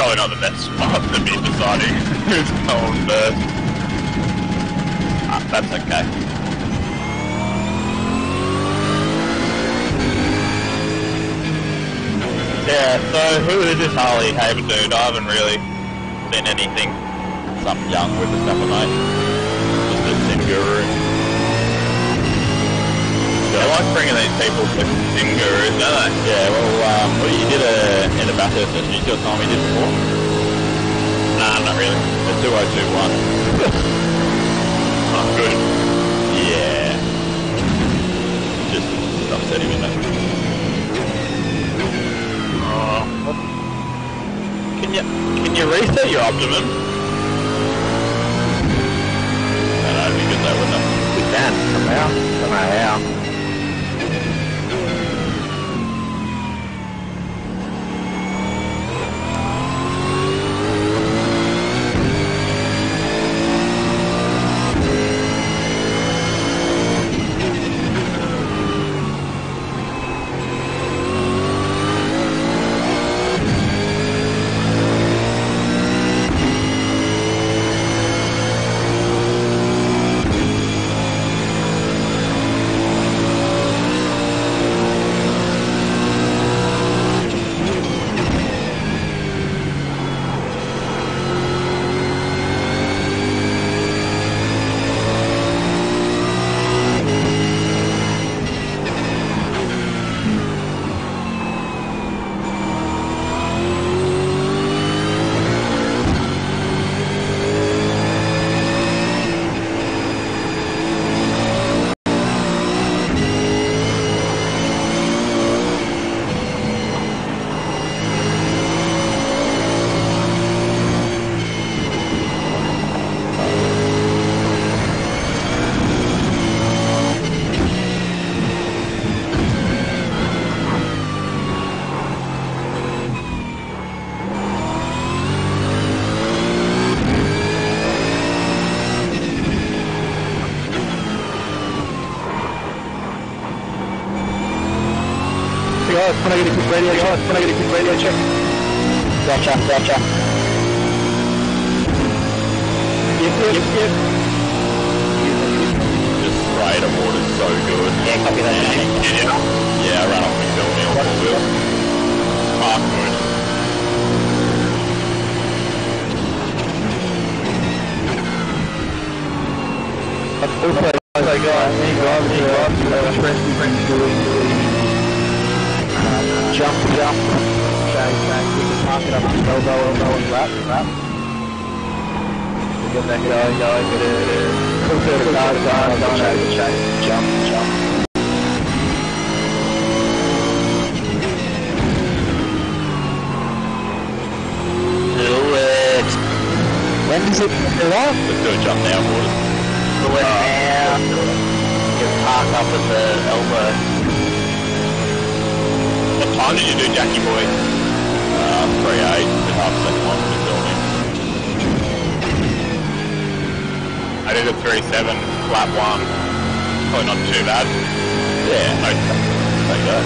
probably not the best spot to be deciding who's going first. That's okay. Yeah, so who is this Harley Haven dude? I haven't really seen anything. Some young whippersnapper, mate. Just a sim guru. They like bringing these people to sim gurus, don't they? Yeah, well, you did in a Bathurst session. You see what time we did before? Nah, not really. A 2021. Not good. Yeah. Just upsetting, isn't it? Can you reset your Optimum? That'd be good though, wouldn't it? We can, somehow. Don't know how. Can I get a quick radio check? Can I get a quick radio check? Gotcha. Yep. Just spray the water's so good. Yeah, copy that. Yeah, I ran off my film on 4 wheels. Oh, good. Jump. Shake. We can park it up to elbow and wrap. We get that going. Get it. Shake. Jump. Do it. When does it go off? Let's do a jump now, waters. Do it now. You park up at the elbow. What time did you do, Jackie boy? 3.8, the half-second one was filming. I did a 3.7, lap 1. Probably not too bad. Yeah, No, like that.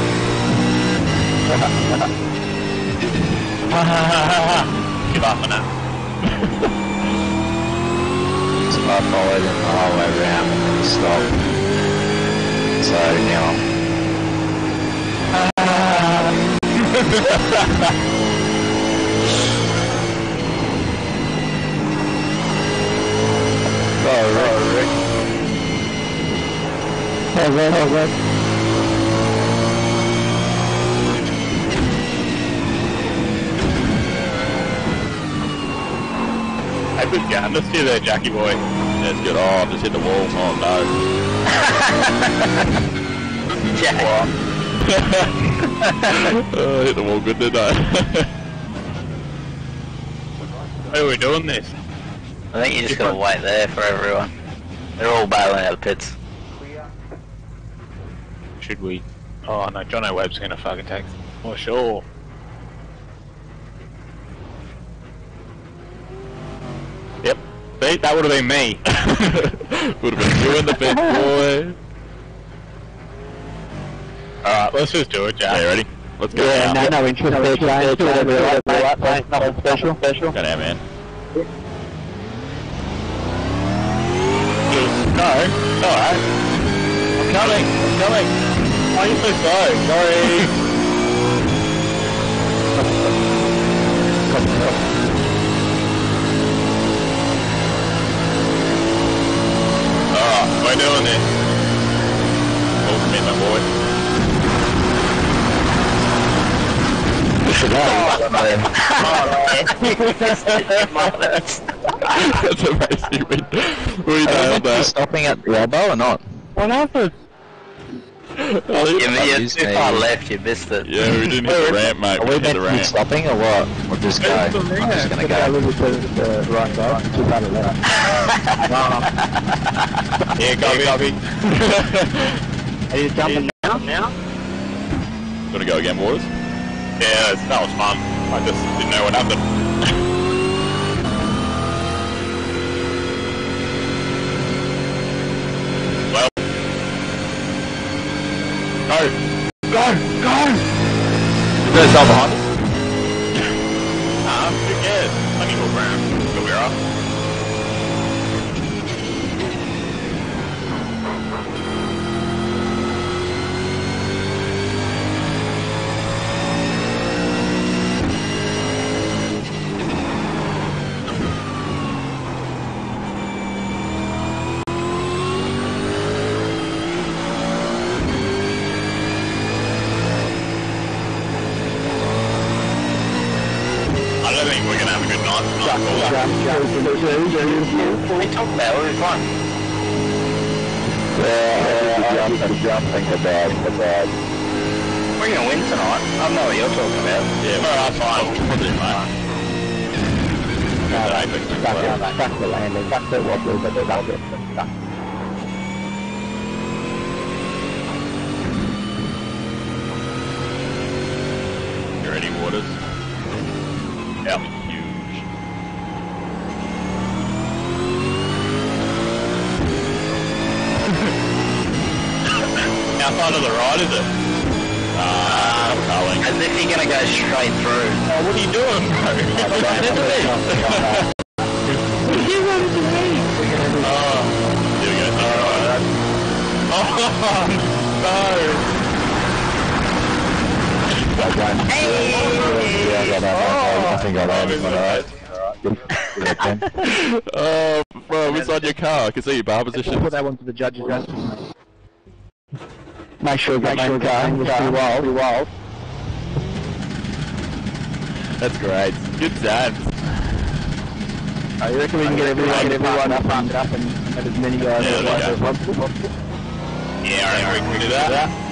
you're laughing at. So I followed him the whole way around and then he stopped. So now Rick. How's that? Hey, good game. Let's see there, Jackie boy. Yeah, it's good. Oh, just hit the wall. Oh, no. Jack. Hit the wall good, didn't I? Why are we doing this? I think you just gotta wait there for everyone. They're all bailing out of pits. Should we? Oh no, Jono Webb's gonna fucking take. Oh sure. Yep. See, that would have been me. Would have been you in the pit, boy. Alright, let's just do it, Jack. Yeah, ready? Let's go Yeah, now. no interest there, James. Do whatever you like, mate. Nothing special. Go now, man. No, alright. I'm coming. Why are you so slow? Sorry. Oh, we're doing this. Full commit, my boy. That's amazing. We nailed that. Stopping at the elbow or not? What happened? You're too far left, you missed it. Yeah, we didn't hit the ramp, mate. Are we meant to be stopping or what? Or just go? I'm just gonna go. Right side, too far to left. Yeah, copy. Are you jumping now? Gonna go again, boys? Yeah, that was fun. I just didn't know what happened. Well. Go! You guys down behind us? Who cares? Plenty more ground. Go we're off. I don't think we're gonna have a good night. What are we talking about? What are we fun? Jumping about. We're gonna win tonight. I don't know what you're talking about. Yeah, Alright, fine. we'll do, mate. Back to landing, back to wobbly, but back to You ready, Waters? Yep. Huge. How far to the right is it? Carling. As if you're gonna go straight through. Oh, what are you doing, bro? You wanted to me. Oh, here we go. Alright. Oh, no. I think I Oh, bro, what's on your car? I can see your bar position. put that one to the judge's rest. Make sure you go. Too wild. That's great. Good times. I reckon we can get everyone up and have as many guys as possible. Yeah, I reckon we can do that.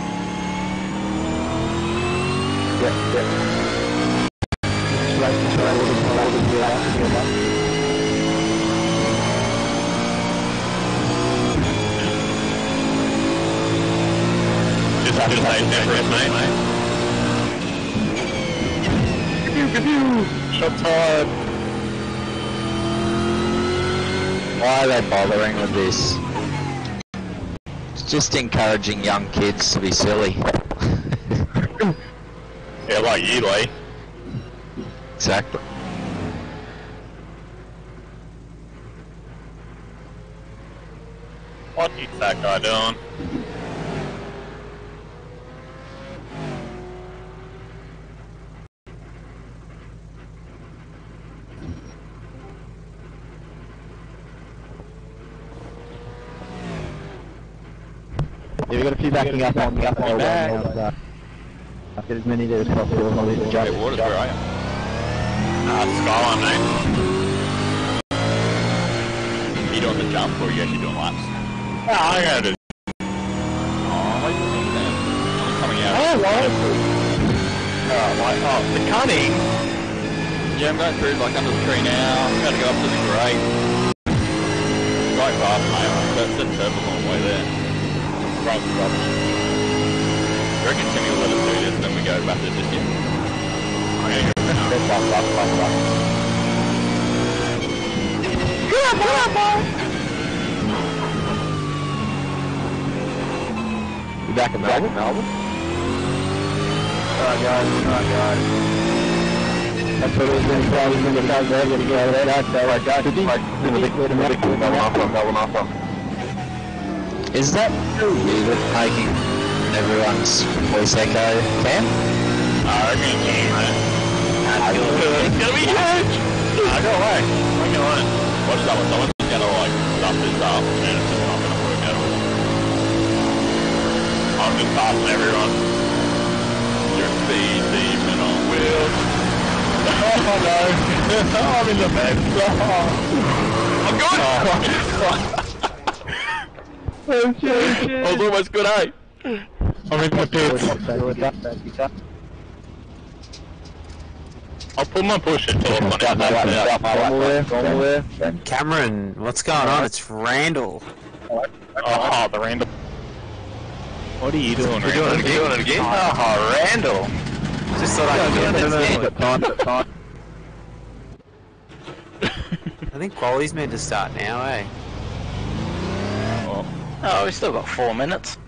Just stay separate, mate. Shot tired. Why are they bothering with this? It's just encouraging young kids to be silly. Yeah, like you, Lee. Exactly. What is that guy doing? Yeah, we've got a few backing up on the upper back. Get as many there as possible. I'll leave the judge. Hey, Waters, where are you? Skyline, mate. Are you doing the jump or are you actually doing laps? No, I'm gonna do. Oh, what are you thinking then? I'm coming out. The cunning. Yeah, I'm going through like under the tree now. I'm going to go up to the grate. Right past mate. That's the turbo all the way there. Right, I reckon Timmy will let us do this and then we go back to this year. Okay. You back in Melbourne? Alright guys. That's what we're going to try. We're going to go there. We're going to go there. Alright guys. Is that you that's making everyone's voice echo, Cam? I reckon it's me, mate. It's gonna be huge! Go away. Bring it on. Watch that one. Someone's gonna like stuff this up and it's just not gonna work out. I'm just passing everyone. You're speed demon on wheels. Oh no. I'm in the bed. I'm good! Oh shit. I was almost good, eh? I'm in the pits. I'll put my push it till I'm Cameron, what's going on? It's Randall. Oh, the Randall. What are you doing, Randall? Doing it again? Oh, Randall. Just thought I'd get Time. I think quality's meant to start now, eh? Oh, we still got 4 minutes.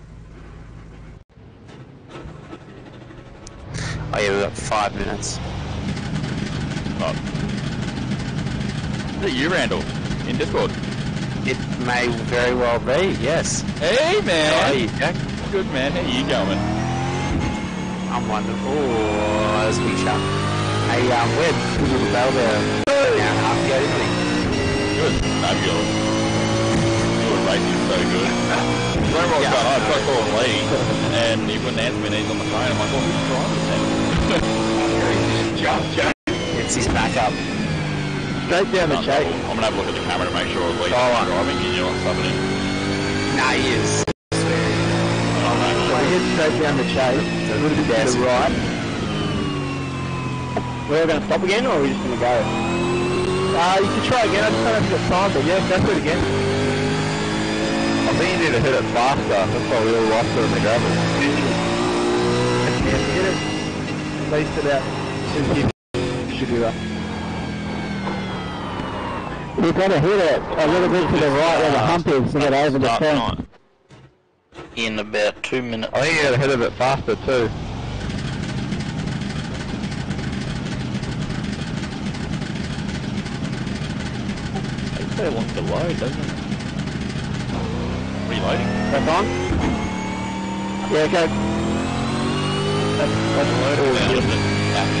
Oh yeah, we've got 5 minutes. Oh. Is it you, Randall? In Discord? It may very well be, yes. Hey, man! How are you, Jack? Good, man. How you going? I'm wonderful. Oh, that's a big shot. Hey, we're a little bell there. An hour and a half ago, didn't we? Good. Fabulous. Your racing's so good. Remember what was going on? I tried calling Lee, and he wouldn't answer me, and he's on the phone. I'm like, well, who's driving then? It's his backup. Straight down the chase. I'm gonna have a look at the camera to make sure Lee's driving, and you're not subbing in. Nah, he is. So we head straight down the chase. A little bit to the right. We're going to stop again, or are we just going to go? You can try again. I just don't have to get time, but yeah, go for it again. I think you need to hit it faster. That's why we all lost it in the gravel. Yeah, hit it. At least about 250 should be right. You've got to hit it a little bit to the right where the hump is to get over the fence. In about 2 minutes. I think you gotta hit it a bit faster too. Takes so long to load, doesn't it? Reloading. Back on? Yeah, go. That's loaded.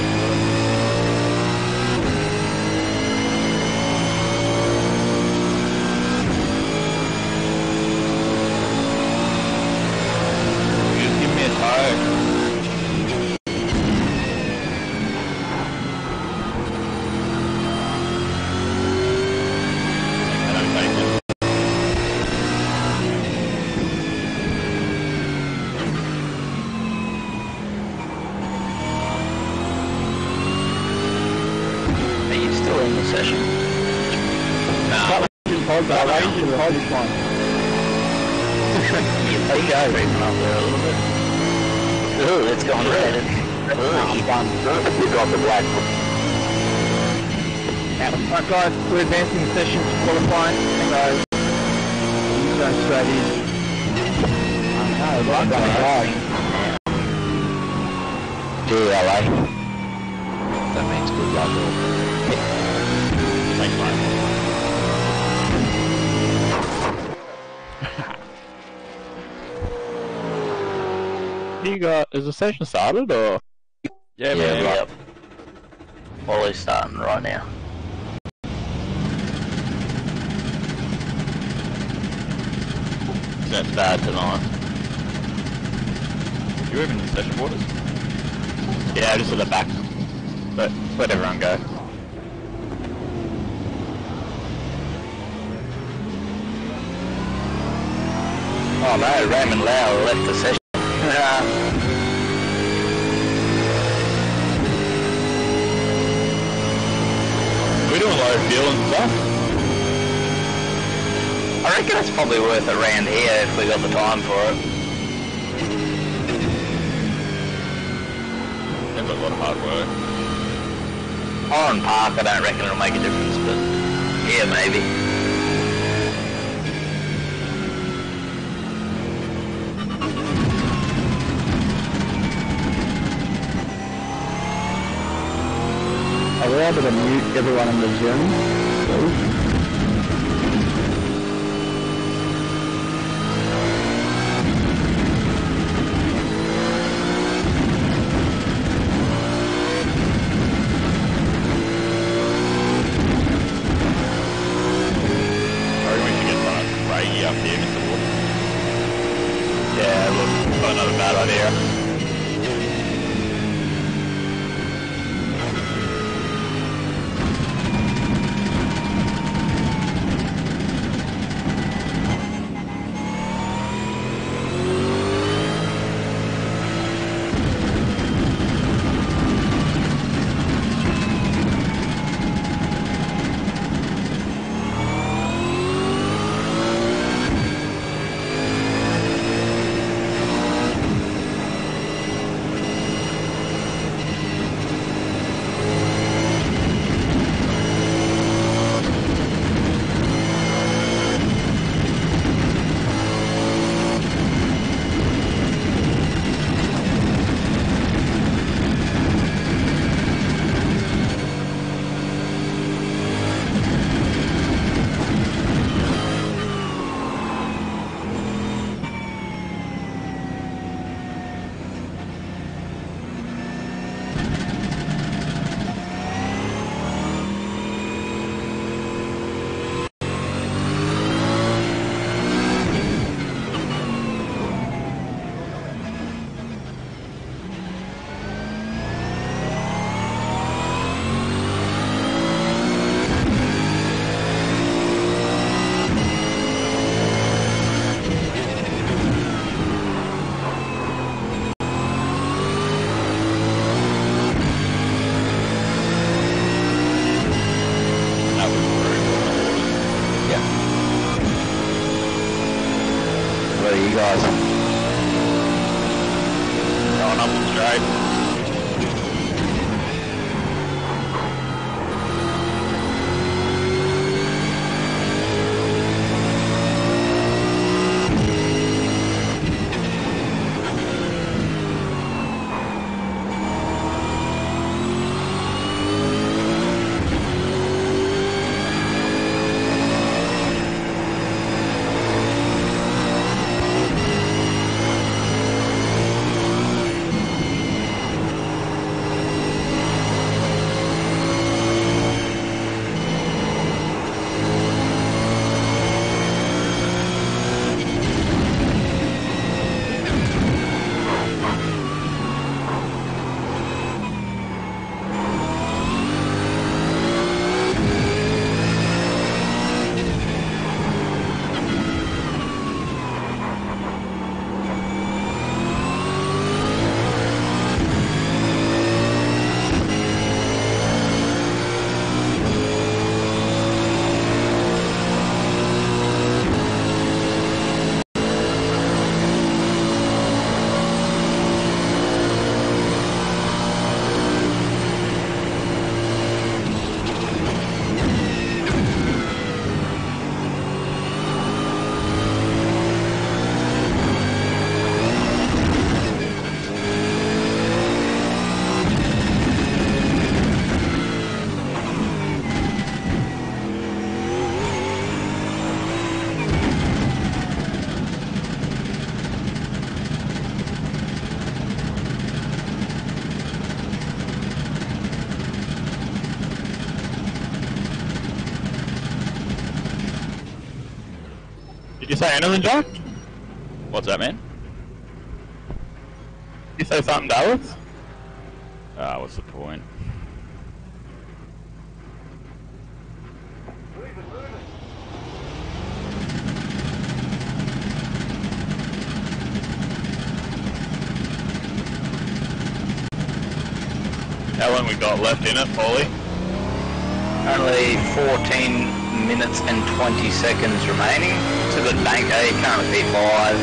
Ooh, it's gone red. You got the black. Alright guys, we're advancing the session to qualifying. So, going straight in. DLA. That means good luck. Thanks, mate. You got, is the session started or? Yeah, man. Yep. Wally's starting right now. That's bad tonight. You even in the session borders? Yeah, just at the back. But let everyone go. Oh no, Raymond Lau left the session. We're doing a lot of fuel and stuff. I reckon it's probably worth it around here if we got the time for it. Seems like a lot of hard work. Oran Park, I don't reckon it'll make a difference, but yeah, maybe. you able to mute everyone in the Zoom, please? Up here, Mr. Wood. Yeah, look, not a bad idea. What are you guys? Going up the straight. Did you say anything, John? What's that, man? Did you say something, Dallas? What's the point? How long we got left in it, Paulie? Only 14 minutes and 20 seconds remaining. To the bank A, currently P5,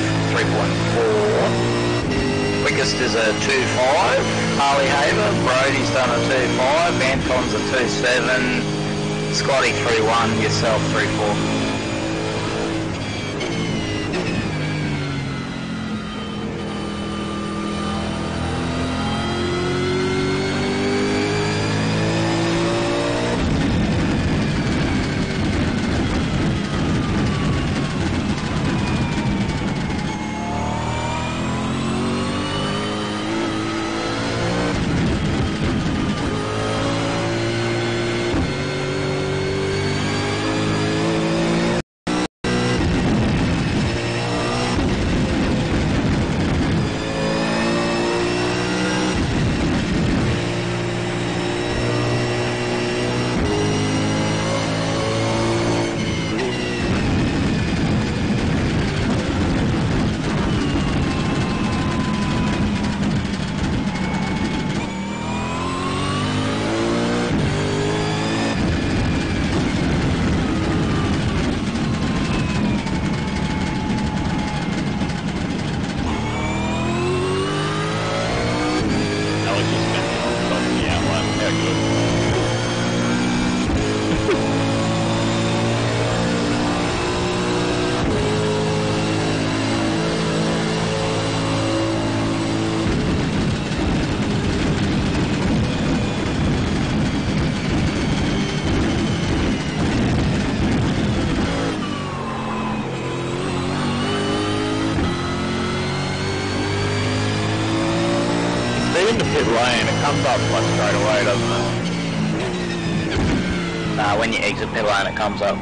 3.4. Quickest is a 2.5. Harley Haver, Brody's done a 2.5. Anton's a 2.7. Scotty 3.1. Yourself 3.4. comes up like straight away, doesn't it? Nah, when you exit pit lane it comes up.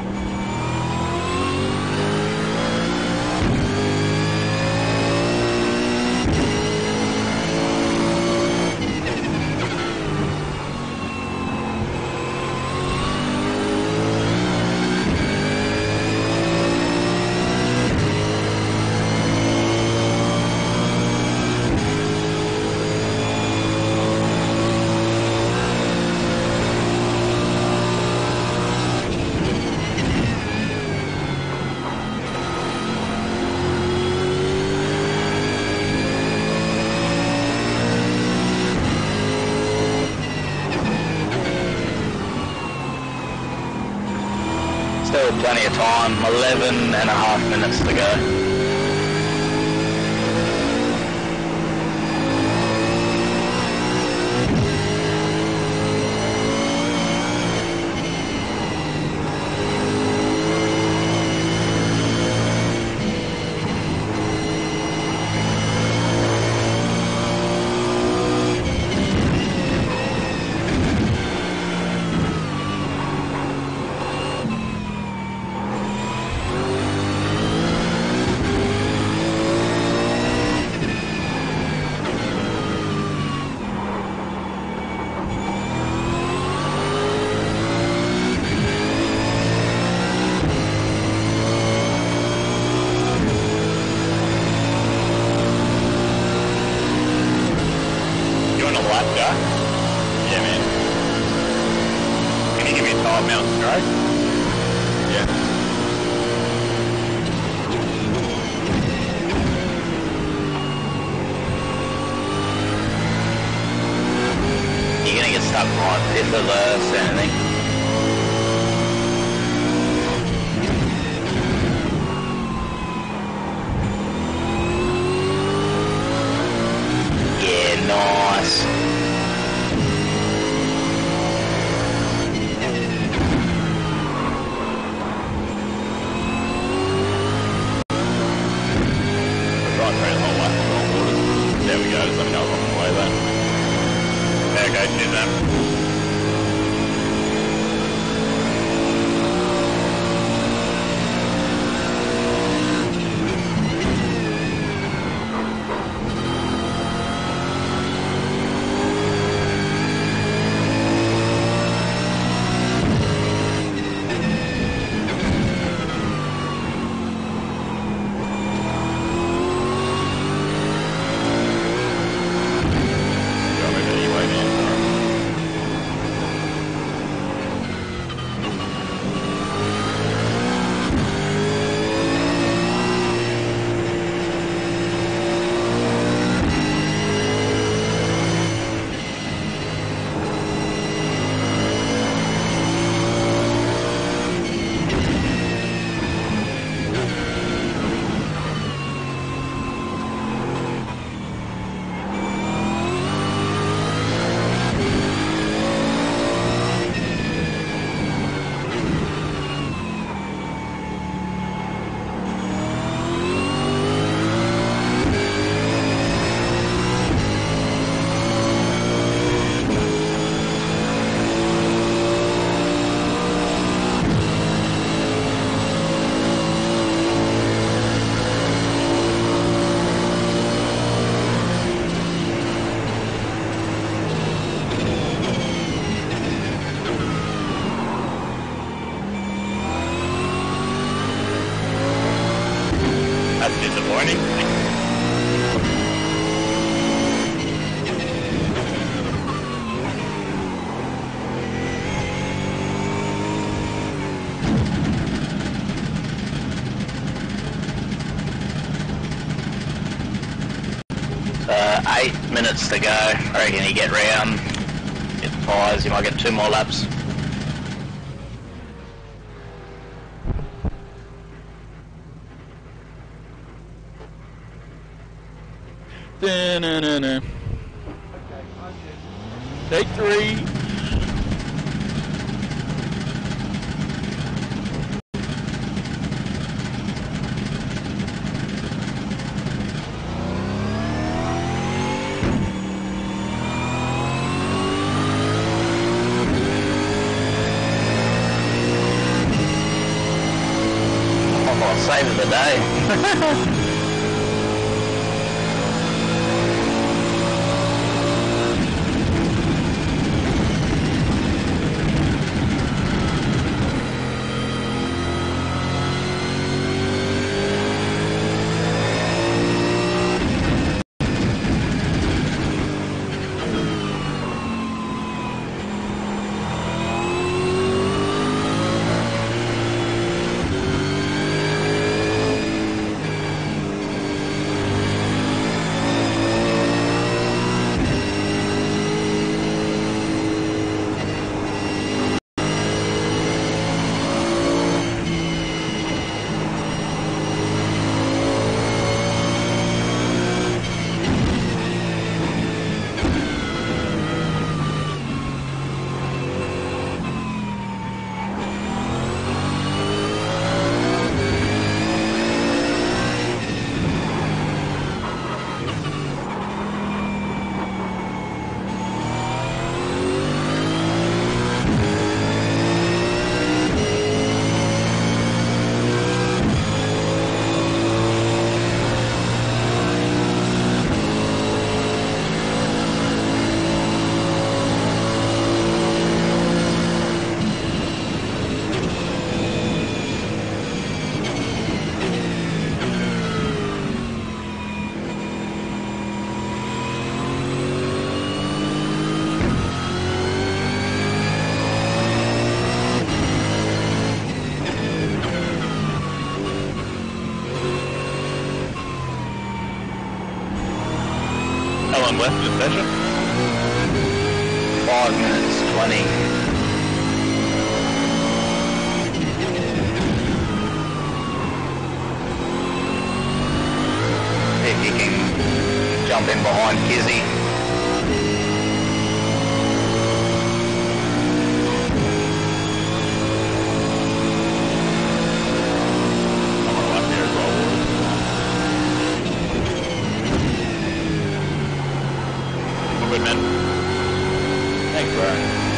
Still plenty of time, 11.5 minutes to go. Yeah, man. Can you give me a time mountain straight? Yeah. You're gonna get stuck right if there's anything. Yeah, nice. There we go, just let me know if I'm on the way then. There, go, cheers, man. That's disappointing. 8 minutes to go. I reckon you get round, get the tyres, you might get 2 more laps. Da-na-na-na. Take 3. saving the day. How long left in the session? 5 minutes 20. If you can jump in behind Kizzy. I'm on a lap here as well. All good, man. Thanks, bro.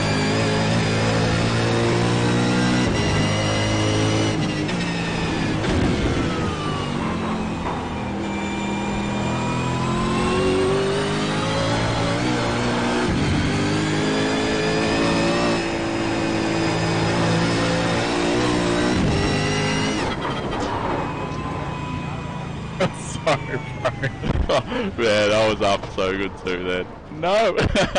Sorry, bro. Man, I was up so good too then. No!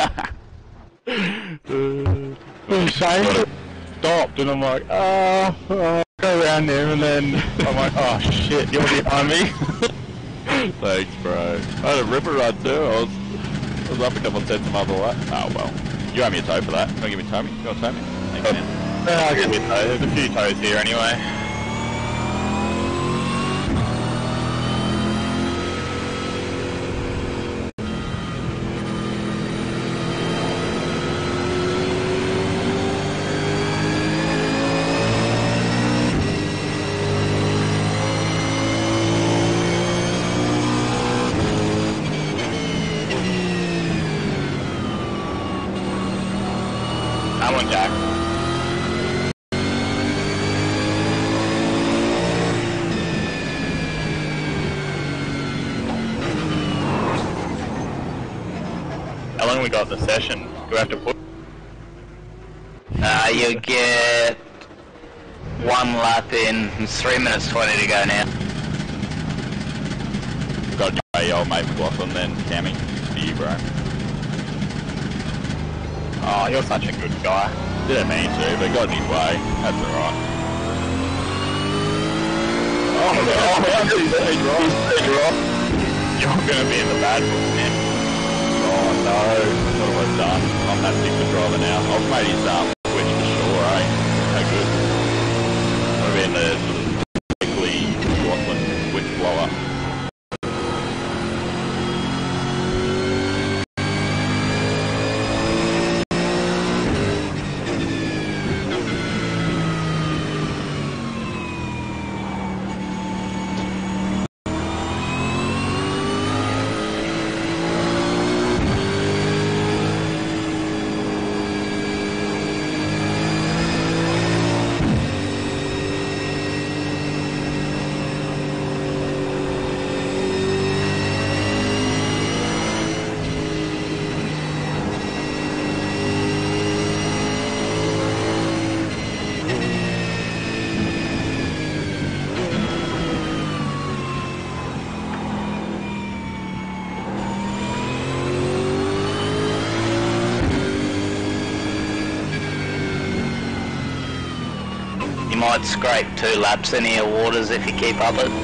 Shane stopped and I'm like, go around him, and then I'm like, oh shit, you're behind me. Thanks, bro. I had a ripper run too. I was up a couple of sets of other lap. Oh well. You owe me a toe for that. You want to give me a toe me? You want to toe me? Thanks, man. I'll give you a toe. There's a few toes here anyway. Come on, Jack. How long we got in the session? Do we have to put? You get 1 lap in. It's 3 minutes 20 to go now. Got to pay old mate McLaughlin then, Cammy. For you, bro. Oh, you're such a good guy. Didn't mean to, but got his way. That's alright. Oh, you're gonna be in the bad book, man. Oh no, what have I done? I'm that big driver now. I've made his switch for sure, eh? How good. I'm gonna be in the sort of quickly McLaughlin switch blower. might scrape 2 laps in here, Waters, if you keep up it.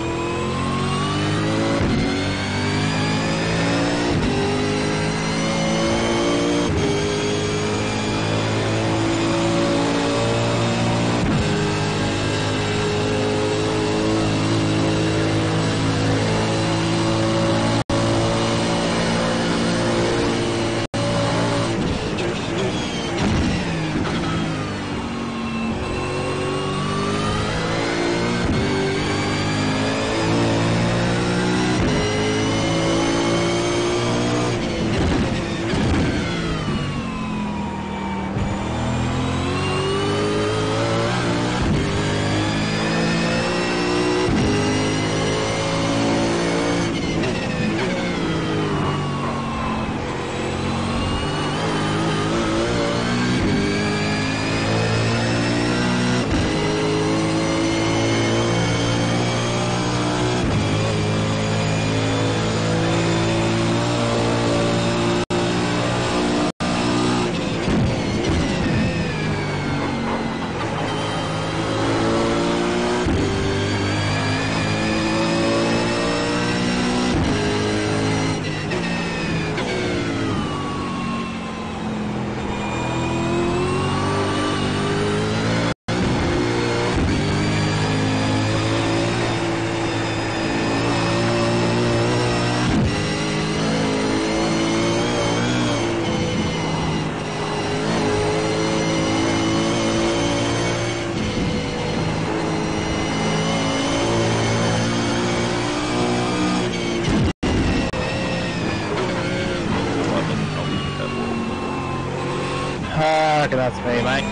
That's me, mate.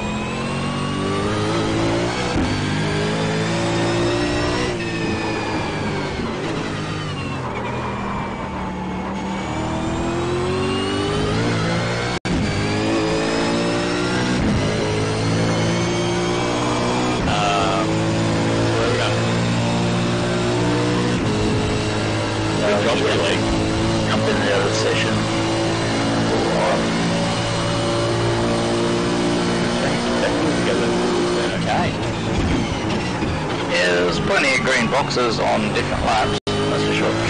Where are we going? Good job, really. Jump in the other session. Okay. Yeah, there's plenty of green boxes on different laps, that's for sure.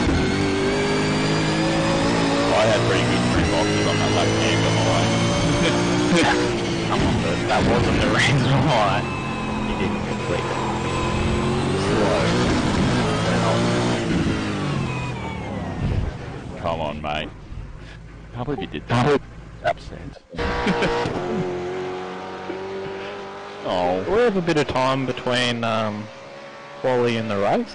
I had pretty good green boxes on that lap and got my way. Come on, but that wasn't the reason why you didn't complete it. Slow. Come on, mate. I can't believe you did that. Upset. Oh. We have a bit of time between quali and the race.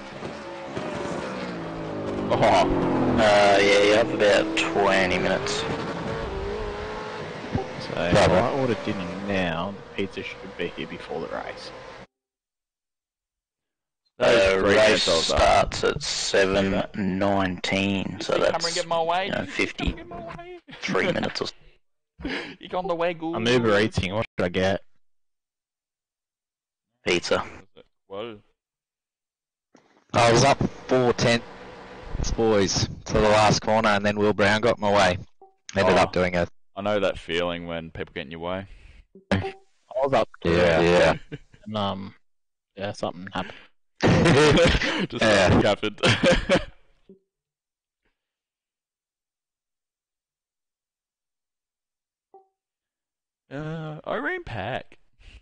Oh. Yeah, you have about 20 minutes. So if I order dinner now, the pizza should be here before the race. The race starts at 7:19, so that's 53 minutes or so. You got on the way, Google. I'm Uber Eating, what should I get? Pizza. Whoa. I was up 4/10, boys, to the last corner, and then Will Brown got in my way. Ended up doing it. I know that feeling when people get in your way. I was up. Yeah. And, yeah, something happened. Just something happened. Irene Pack.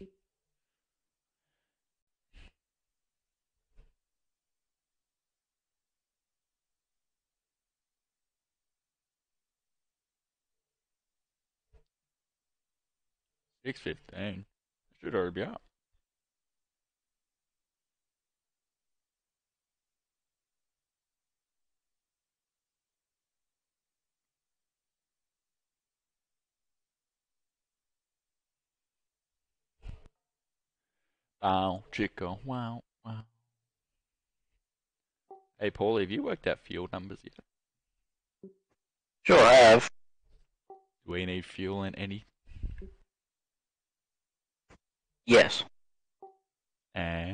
$6.15. Should already be up. Wow, Chico. Wow. Hey, Paulie, have you worked out fuel numbers yet? Sure I have. Do we need fuel in any? Yes. And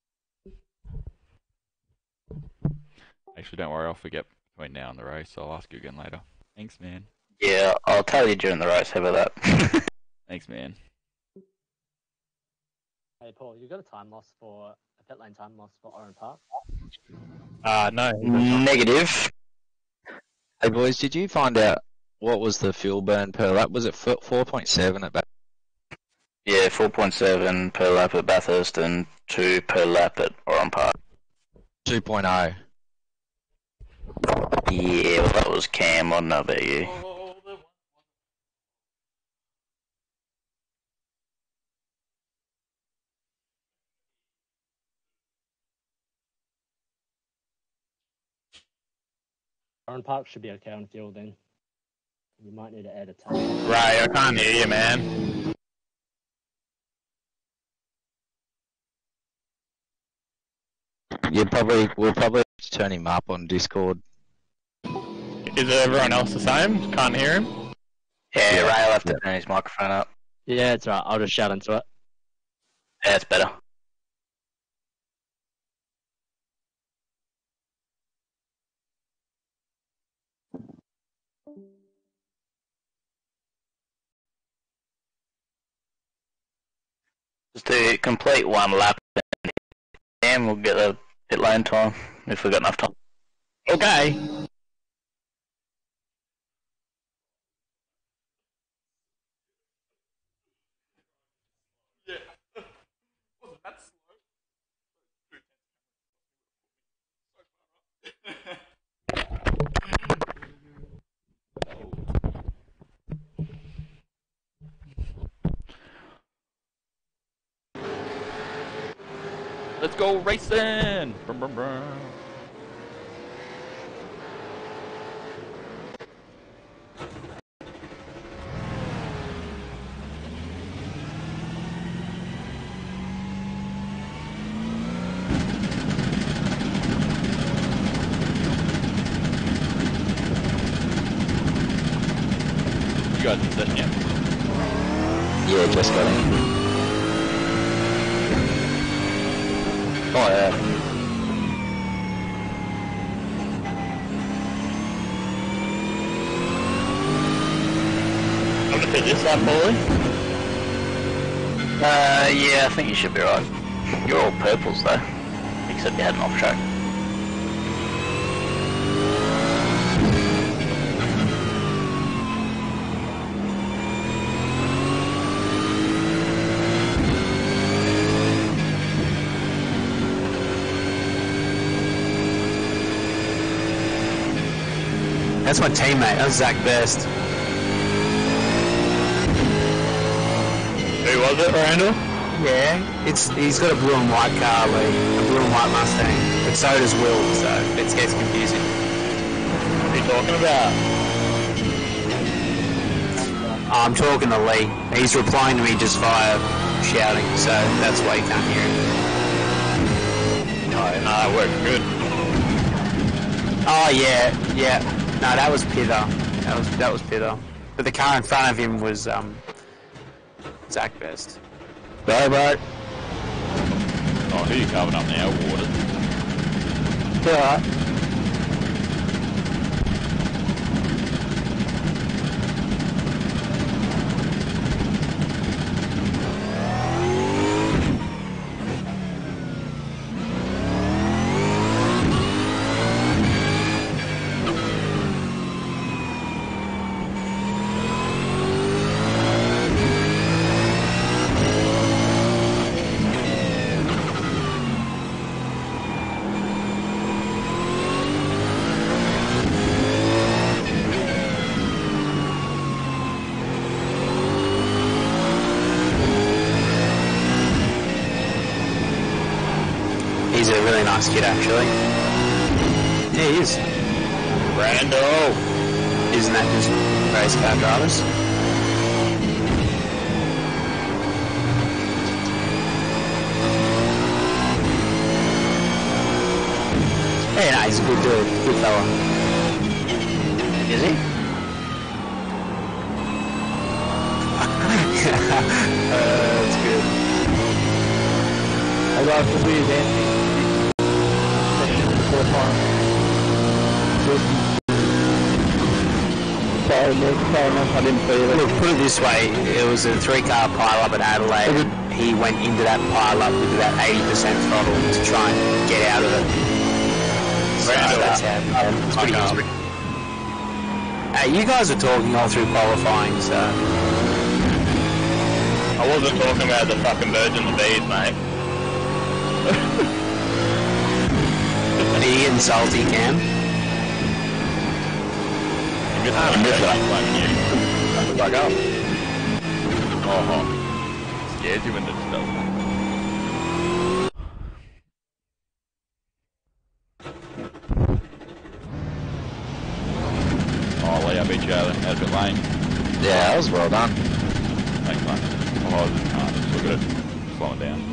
actually, don't worry, I'll forget between now and the race, so I'll ask you again later. Thanks, man. Yeah, I'll tell you during the race. How about that? Thanks, man. Hey Paul, you got a time loss for a pit lane time loss for Oran Park? No. Negative. Hey boys, did you find out what was the fuel burn per lap? Was it 4.7 at back? Yeah, 4.7 per lap at Bathurst and 2 per lap at Oran Park. 2.0. Yeah, well, that was Cam. I don't know about you. Oran Park should be okay on fuel then. You might need to add a tank. Ray, I can't hear you, man. We'll probably have to turn him up on Discord. Is everyone else the same? Can't hear him? Yeah, Ray will have to turn his microphone up. Yeah, it's right. I'll just shout into it. Yeah, it's better. Just do complete one lap and we'll get the pit lane time if we've got enough time. Okay. Let's go racing! Brum, brum, brum. You guys in session yet? Yeah, just got in. Oh yeah. I'm gonna put this up, boy. Yeah, I think you should be right. You're all purples though, except you had an off track. That's my teammate. That's Zach Best. Who was it, Randall? Yeah, he's got a blue and white car, Lee. A blue and white Mustang. But so does Will, so it gets confusing. What are you talking about? I'm talking to Lee. He's replying to me just via shouting, so that's why you can't hear him. No, it worked good. Oh yeah. No, that was Pither. That was Pither. But the car in front of him was Zach Best. Bye, bye. Oh, who are you carving up now? Waters. Yeah. He's a really nice kid, actually. Yeah, he is. Randall! Isn't that just race car drivers? Yeah, no, he's a good dude. Good fella. Is he? That's good. I got to be dancing. So far. Sorry, Nick. Sorry, Nick. I didn't see it. Look, put it this way, it was a 3-car pile-up at Adelaide. He went into that pile-up with about 80% throttle to try and get out of it. So that's how it's pretty easy. Hey, you guys are talking all through qualifying, so... I wasn't talking about the fucking birds and the bees, mate. Are you getting salty, Cam? You missed that one, you. Back up. Oh, scares you when it does that. Oh, Lee, I beat you out there. That was a bit lame. Yeah, that was well done. Thanks, mate. Oh, I just can't. Just look at it. Slow it down.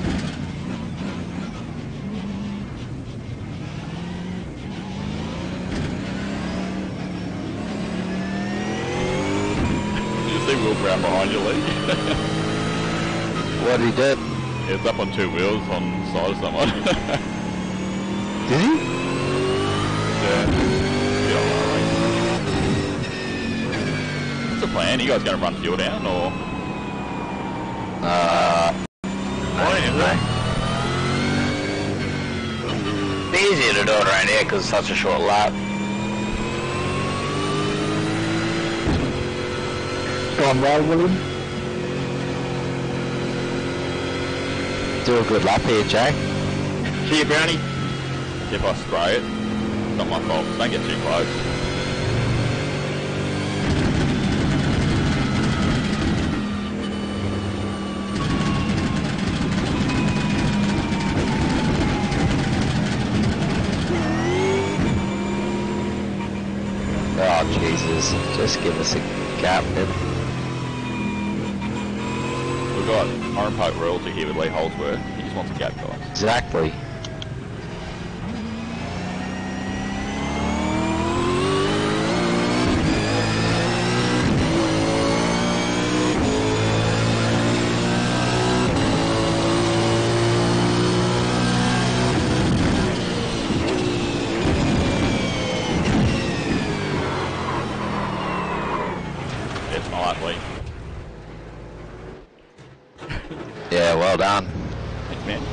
See Will Brown behind you, Lee. What did he do? He was up on 2 wheels on the side of someone. Did he? Yeah. What's the plan? You guys going to run fuel down, or? Why didn't they? It's easier to do it around here because it's such a short lap. Gone well, William. Do a good lap here, Jay. See you, Brownie. If I spray it, it's not my fault. Don't get too close. Oh, Jesus. Just give us a gap, then. We've got Oran Park royalty here with Lee Holsworth. He just wants a gap, guys. Exactly. It's not Lee. Yeah, well done. Thanks, man.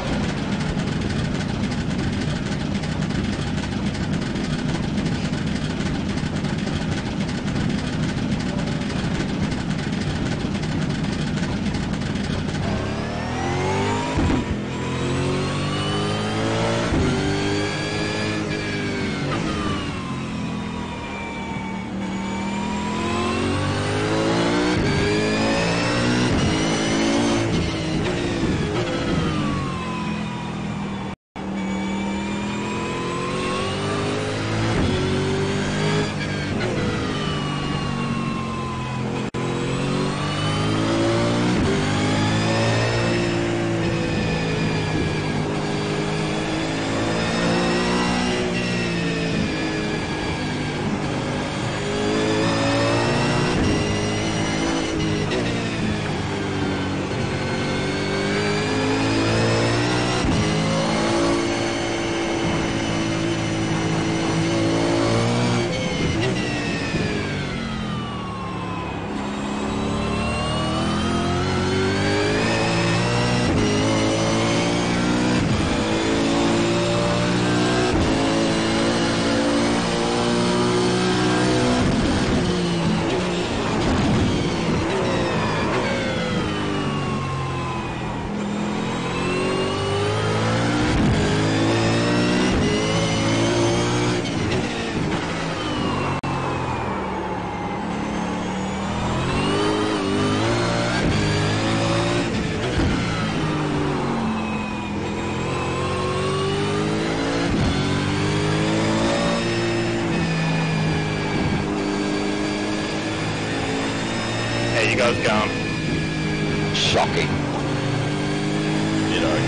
How you guys going? Shocking. You know.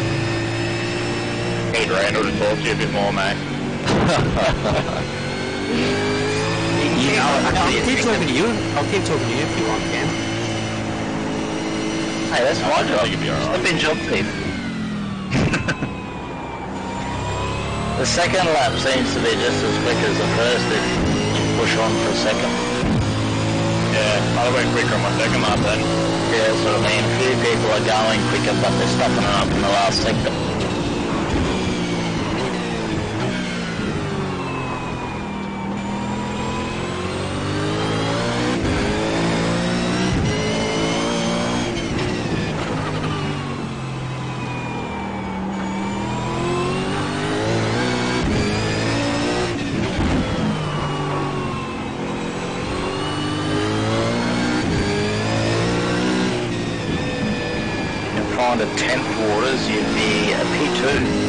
Need Randall to talk to you a bit more, mate. You know, I'll keep talking to you. I'll keep talking to you if you want, Cam. Hey, that's my I job. think it'd be alright. I've been job thief. The second lap seems to be just as quick as the first. push on for a second. Yeah, I went quicker on my second lap then. Yeah, that's what I mean. A few people are going quicker, but they're stopping it up in the last sector. Find a 10th waters, you'd be a P2.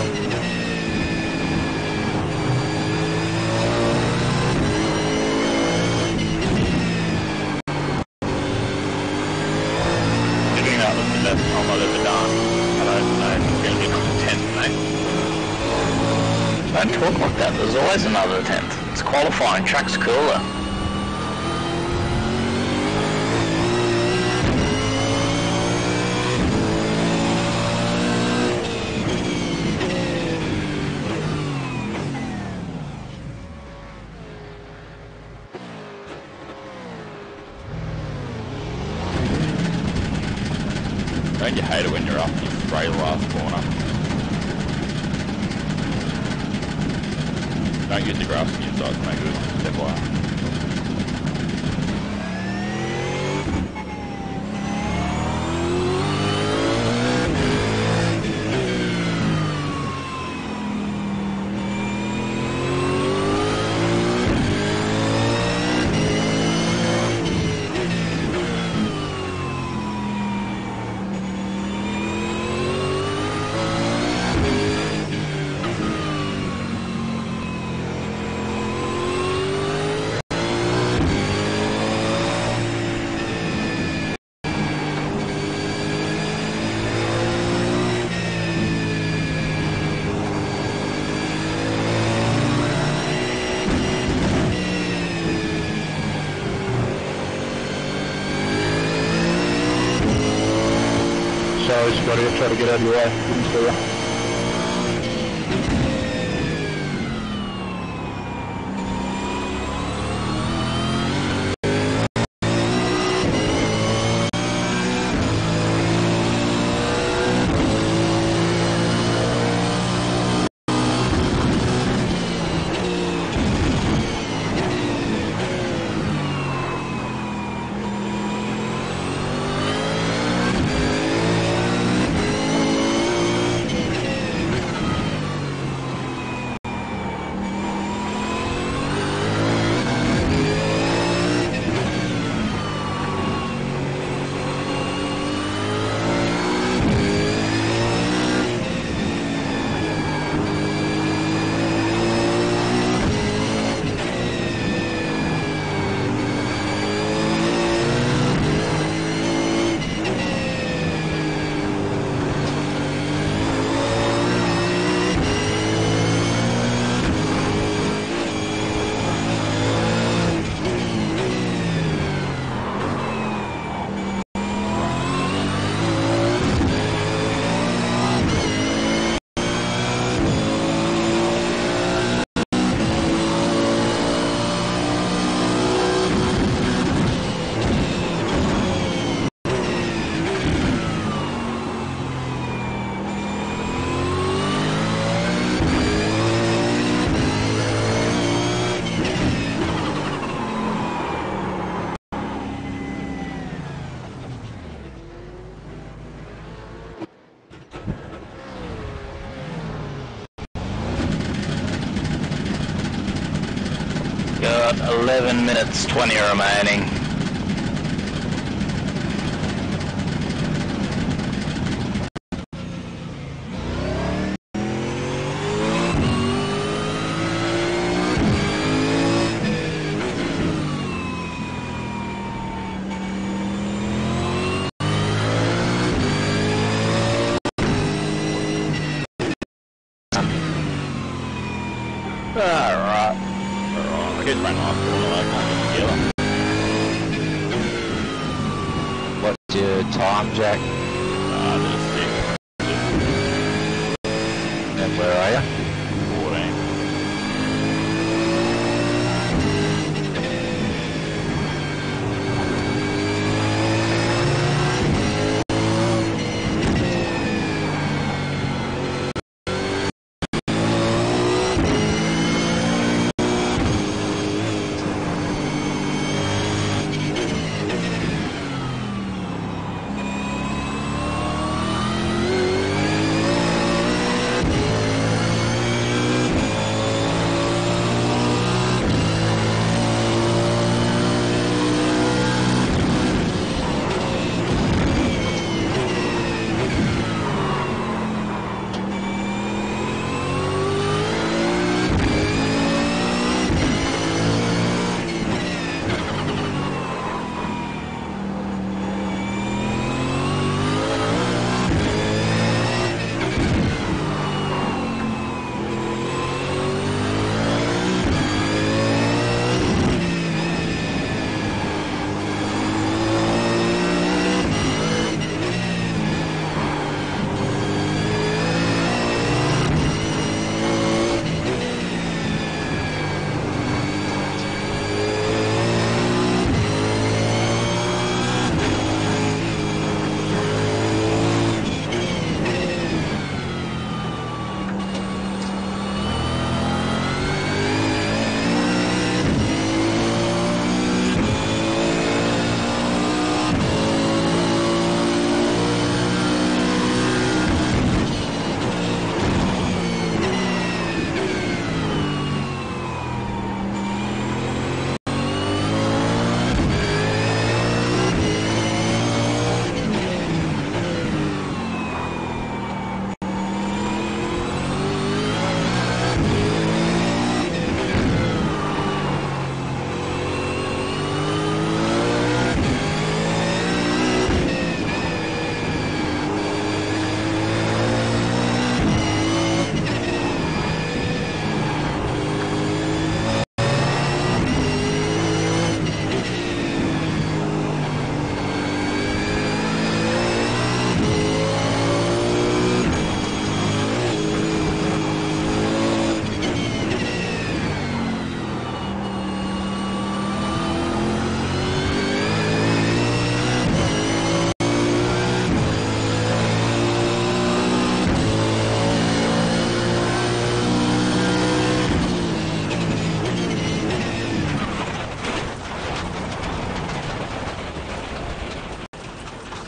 I think that was the best time I've ever done. I don't know if it's going to be another 10th, mate. Don't talk like that, there's always another 10th. It's qualifying, track's cooler. Don't you hate it when you're up and you spray the last corner? Don't use the grass on your side, it's no good. Step wire. Sorry, Scotty, I'll try to get out of your way. Didn't see ya. Got 11 minutes 20 remaining. Alright. I guess my last corner, I can't get together. What's your time, Jack? Just 6. And where are you? 14.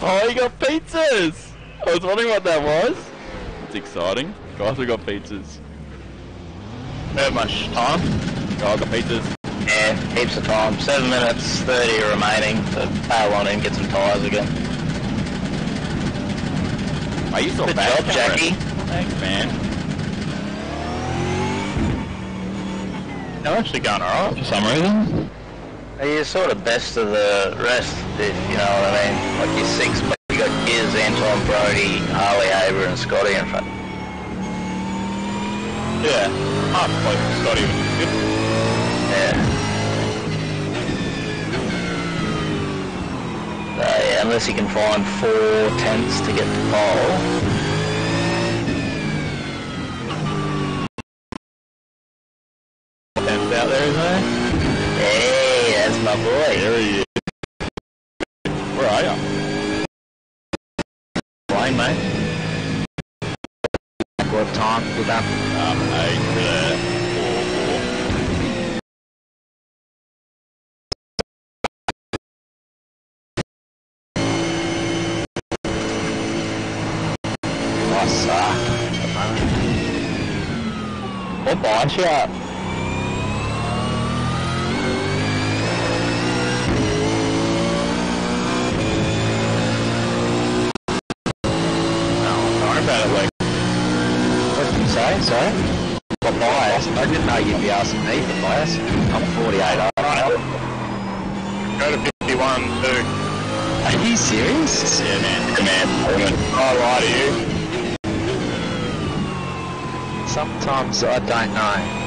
Oh, he got pizzas! I was wondering what that was. It's exciting. Guys, we got pizzas. How much time? Oh, I got pizzas. Yeah, heaps of time. 7 minutes 30 remaining to bail on in, get some tyres again. Are you still Good back, job, Cameron? Jackie. Thanks, man. I'm actually going alright for some reason. You're sort of best of the rest, if you know what I mean. Like you're 6, but you got Giz, Anton, Brody, Harley, Haber and Scotty in front. Yeah, half close to Scotty, which is good. Yeah. Yeah, unless you can find 4 tenths to get to pole. Out there, isn't there? Hey, that's my boy. There he is. Where are you? Fine, mate. What time? Good done. 8 there. 4. Nice, What bind you up? Sorry about it, like. what did you say, sorry? What bias? I didn't know you'd be asking me for bias. I'm 48. Go to 51, too. Are you serious? Yeah, man. I'll lie to you. Sometimes I don't know.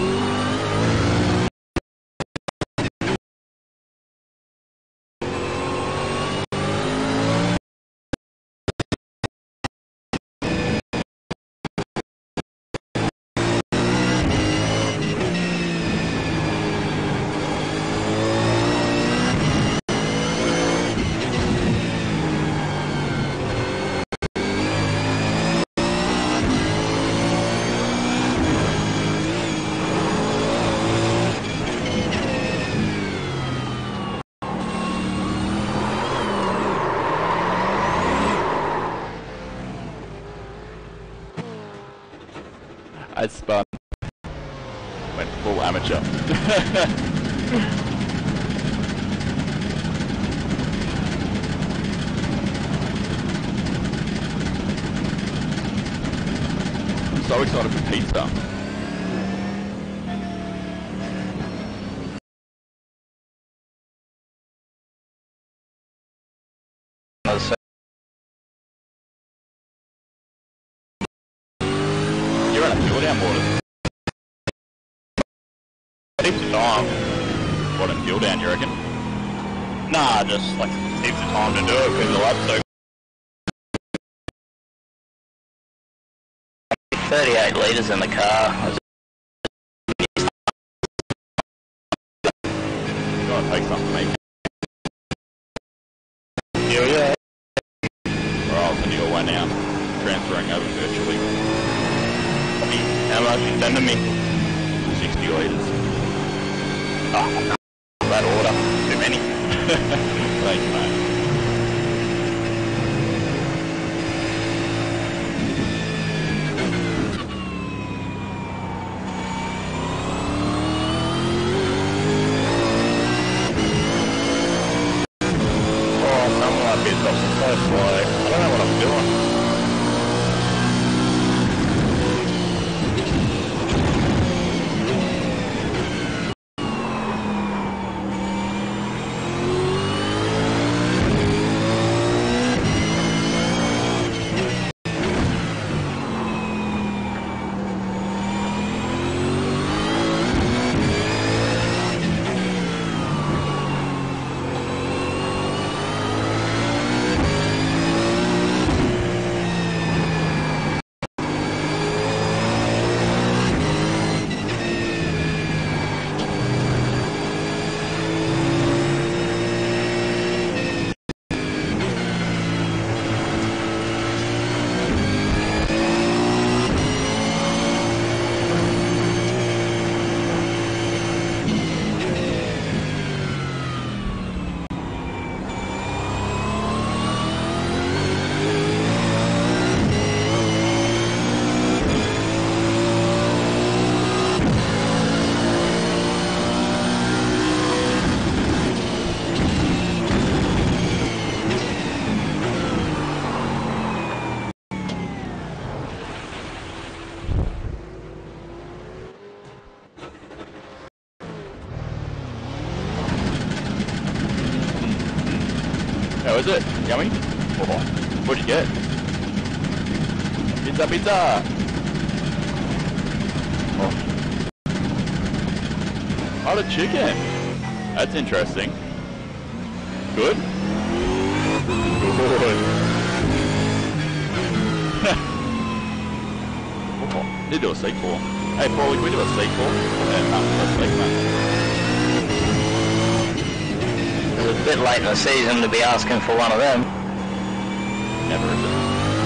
I spun. Went full amateur. I'm so excited for pizza. You're on a fuel down, Waters. Heaps of time. What, a fuel down, you reckon? Nah, just like heaps of time to do it because the lap's so 38 litres in the car. You gotta take something, mate. yeah. Or I'll send you away now. Transferring over virtually. How much you sending me? 60 litres. Oh, that order. Too many. Thanks, mate. Oh, something like this off the so slow. I don't know what I'm doing. Yummy? Oh, what'd you get? Pizza, pizza! Oh. Oh, the chicken! That's interesting. Good? Good. Oh, need to do a sequel. Hey, Paul, can we do a sequel? Yeah, let's make that. It's a bit late in the season to be asking for one of them. Never is it?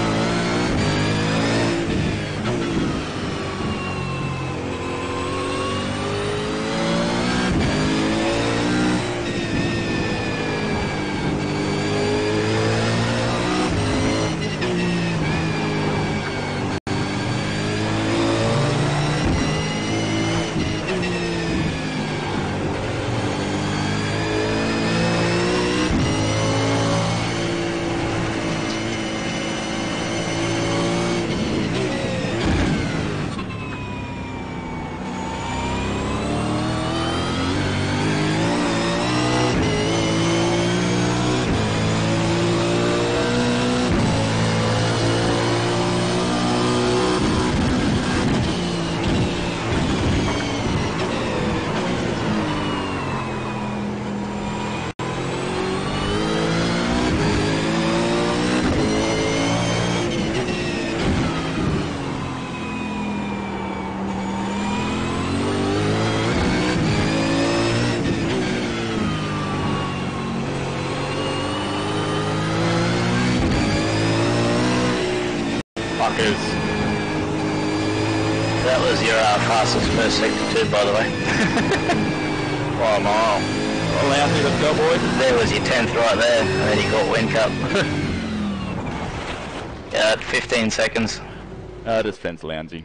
Fuckers. That was your fastest first sector too, by the way. Oh, mile. Allow me to go, boys. There was your 10th right there, and then you got wind cut. Yeah, 15 seconds. This fence lousy.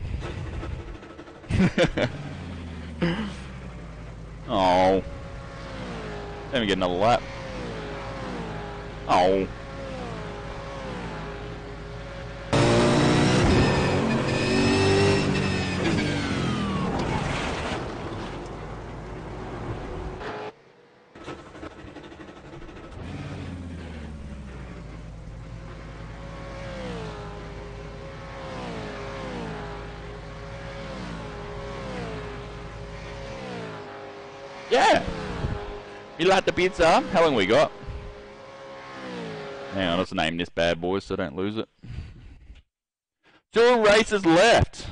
Oh. Let me get another lap. Oh. Yeah! You like the pizza? How long we got? Hang on, let's name this bad boy so I don't lose it. 2 races left!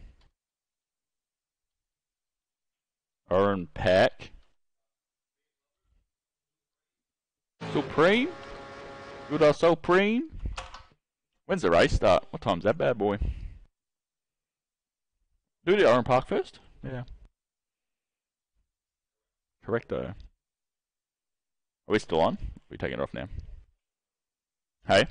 Earn pack. Supreme? Good or Supreme? When's the race start? What time's that bad boy? Do the Oran Park first? Yeah. Correcto. Are we still on? We're taking it off now. Hey?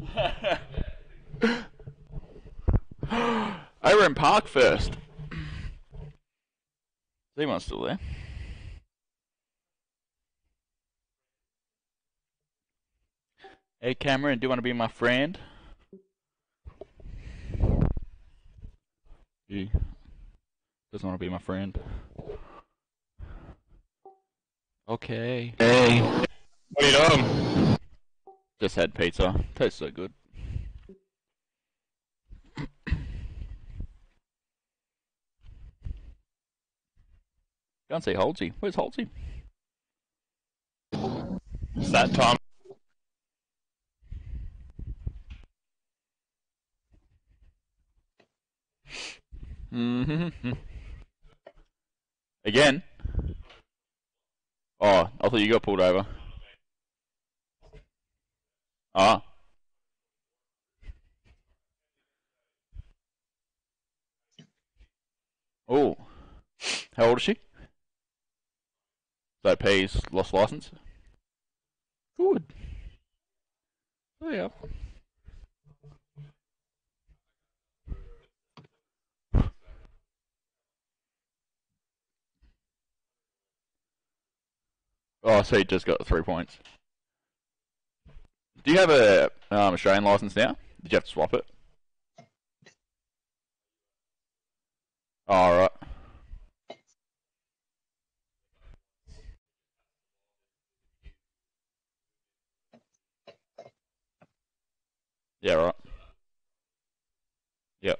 Over in Park first. Zemon's still there. Hey Cameron, do you want to be my friend? He doesn't want to be my friend. Okay. Hey. What are you doing? Just had pizza. Tastes so good. Go and see Holsey. Where's Holsey? It's that time. Again? Oh, I thought you got pulled over. Ah. Oh. How old is she? So P's lost license? Good. Oh yeah. Oh, so he just got the 3 points. Do you have a Australian license now? Did you have to swap it? Oh, alright. Yeah, right. Yep.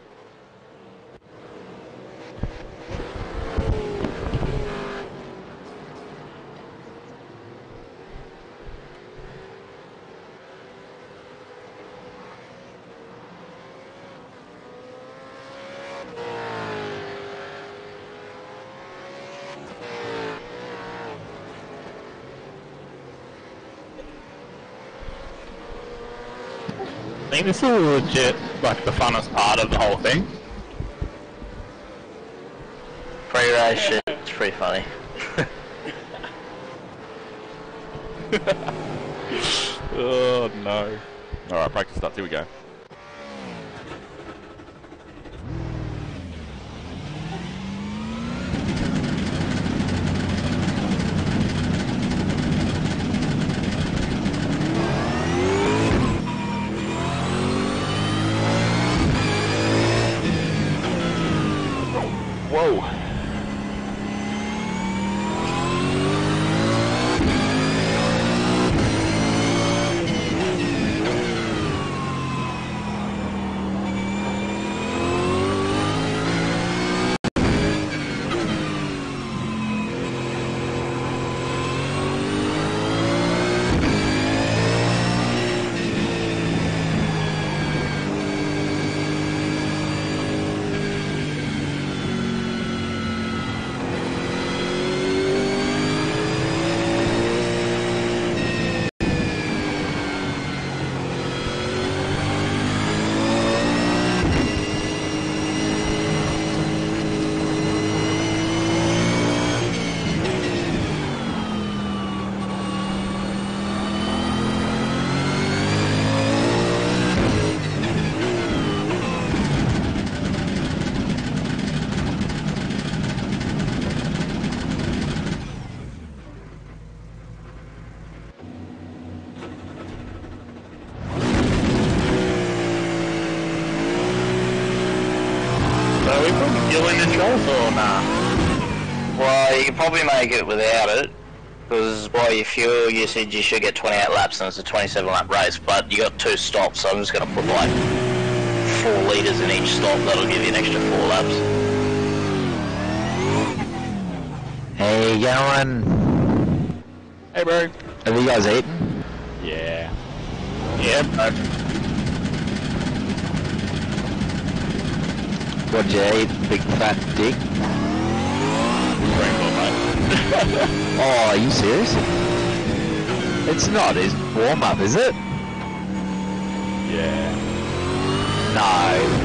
I think this is legit, like, the funnest part of the whole thing. Pre-race shit, it's pretty funny. Oh no. Alright, practice starts. Here we go. Whoa. So we put fuel in controls or nah? Well, you can probably make it without it, because by your fuel usage you should get 28 laps and it's a 27 lap race, but you got 2 stops, so I'm just going to put like 4 litres in each stop. That'll give you an extra 4 laps. Hey, going? Hey, bro. Have you guys eaten? Yeah. Yeah, bro. What'd you eat? Big fat dick? Rainbow, mate. Oh, are you serious? It's not his warm-up, is it? Yeah. No.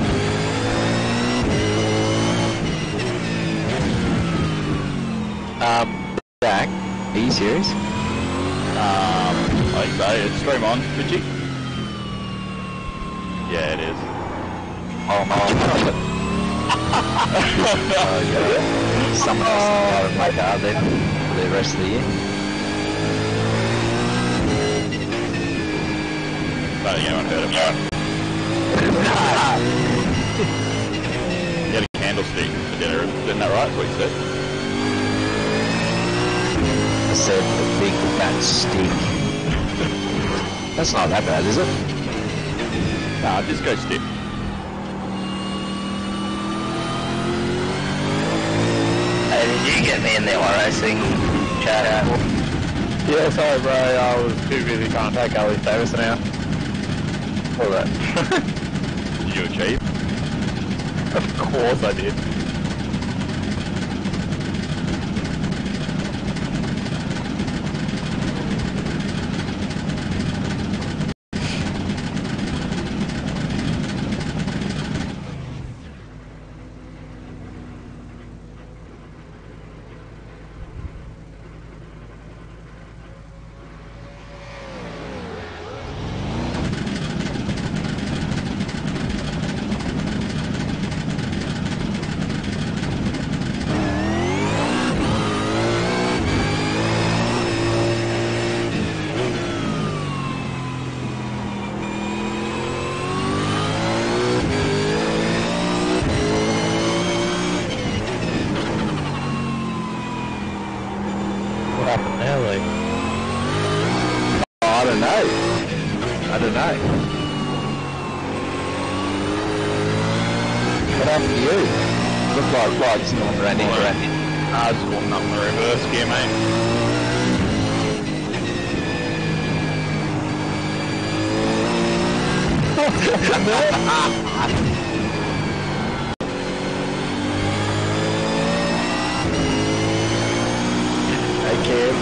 Jack, are you serious? I think so. It's stream on, Richie. Yeah, it is. Oh my god. Oh god. Someone else out of my car then for the rest of the year. Don't think anyone heard him. He had a candlestick for dinner, isn't that right? That's what he said. I said a big fat stick. That's not that bad, is it? Nah, just go stick. Hey, did you get me in there while racing? Shout out. Yeah, sorry bro, I was too busy trying to take Ali's status now. All that. Did you achieve? Of course I did. What happened there, Lee? Oh, I don't know. I don't know. What happened to you? Looked like Brocq no longer ran into it. I was warming up in the reverse gear, mate. Hey, kid.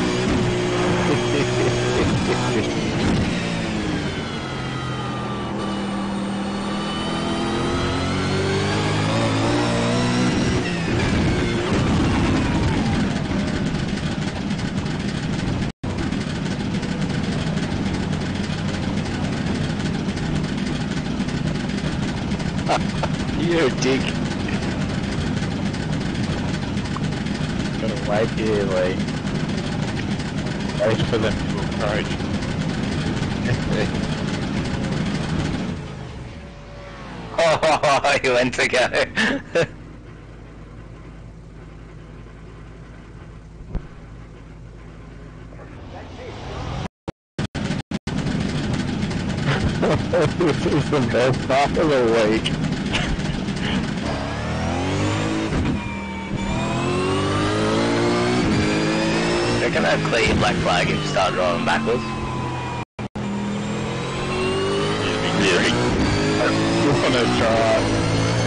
You're a dick. Gotta wait here, Lee. Wait for them to approach. Oh, you went to go. This is the best part of the week. You're gonna have clear your black flag if you start driving backwards. You wanna try?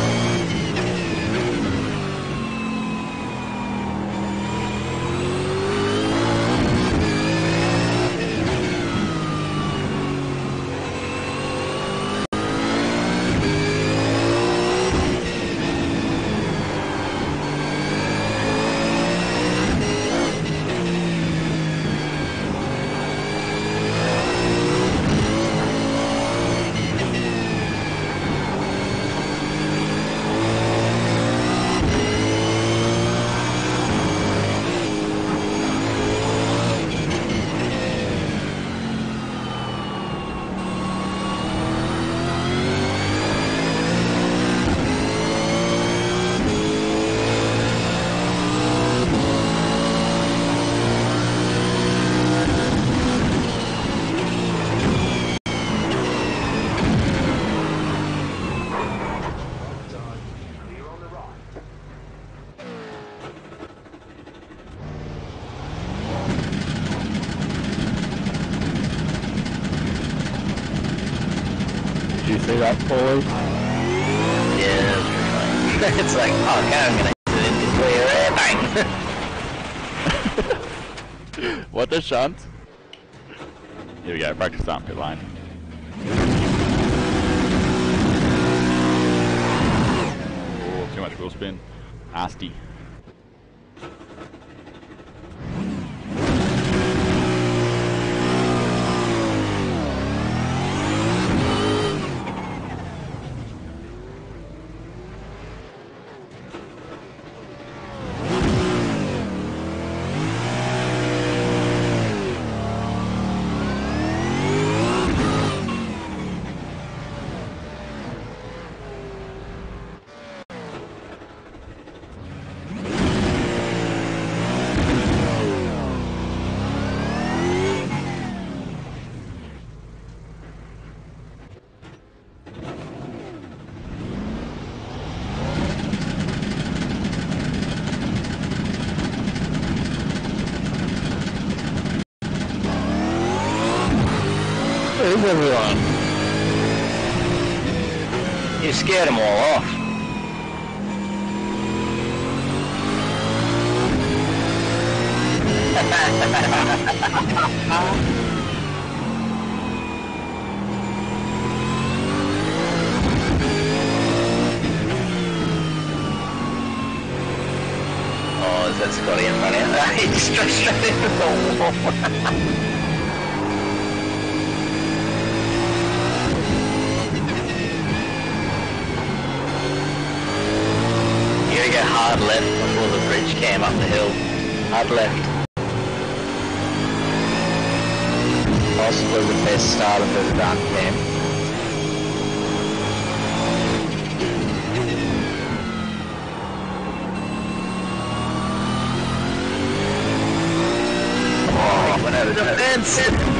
Did you see that, Paulie? Yeah, it's like, oh, okay, I'm gonna clear air, bang. What the shunt? Here we go, practice on pit lane. Oh, too much wheel spin. Nasty. Where's everyone? You scared them all off. Oh, is that Scotty in front of you? He just straight into the wall. You gotta go hard left before the bridge came up the hill. Hard left. Possibly the best start I've ever done, Cam. Oh, went over the fence!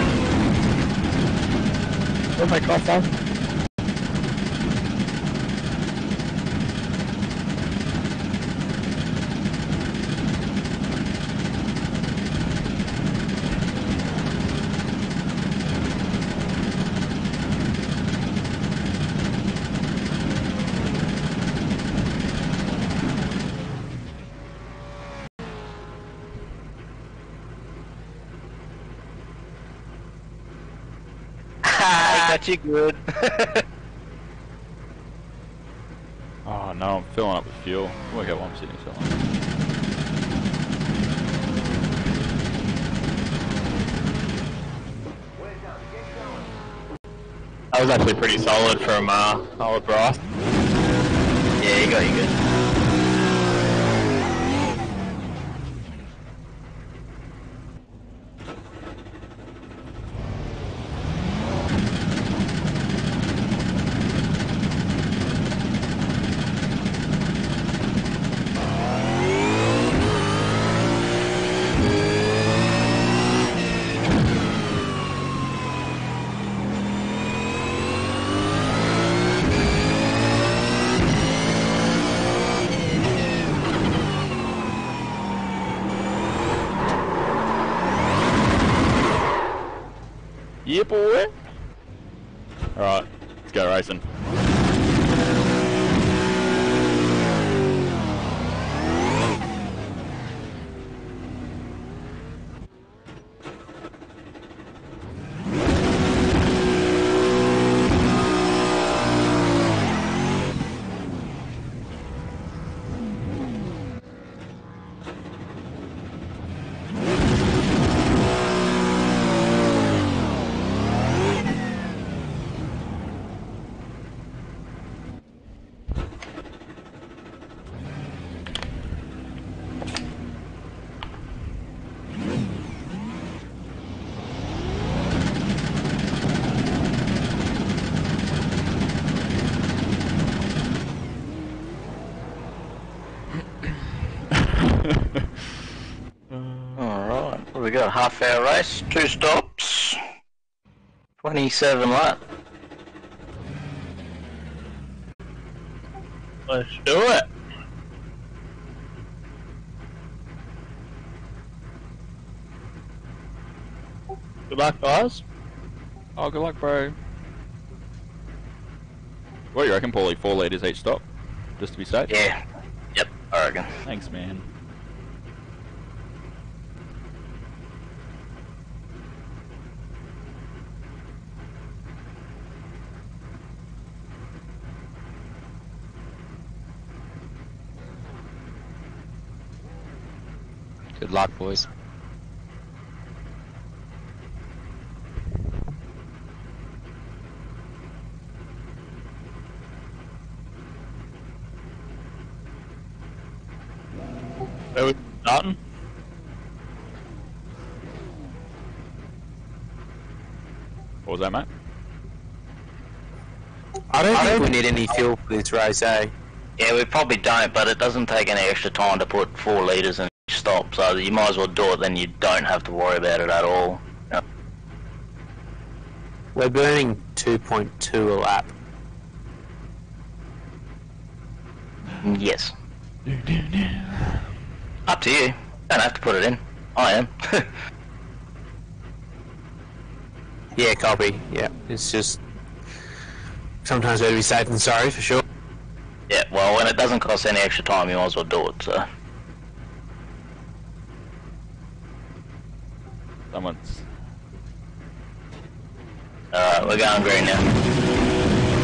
Where's my car from? Got you good. Oh no, I'm filling up with fuel. Work out why I'm sitting so long. That was actually pretty solid from old Brocq. Yeah, you got you good. Yeah, boy. Alright, let's go racing. Alright, what we got? Half hour race, 2 stops, 27 lap. Let's do it. Good luck, guys. Oh, good luck, bro. What do you reckon, Paulie? 4 litres each stop? Just to be safe? Yeah. Yep, I reckon. Thanks, man. Good luck, boys. Where we starting? What was that, mate? I don't think we need any fuel for this race, eh? Yeah, we probably don't, but it doesn't take any extra time to put 4 litres in each stop, so you might as well do it, then you don't have to worry about it at all. Yep. We're burning 2.2 a lap. Yes. Up to you. Don't have to put it in. I am. Yeah, copy. Yeah, it's just sometimes better to be safe than sorry, for sure. Yeah, well, when it doesn't cost any extra time, you might as well do it, so. Someone's... Alright, we're going green now.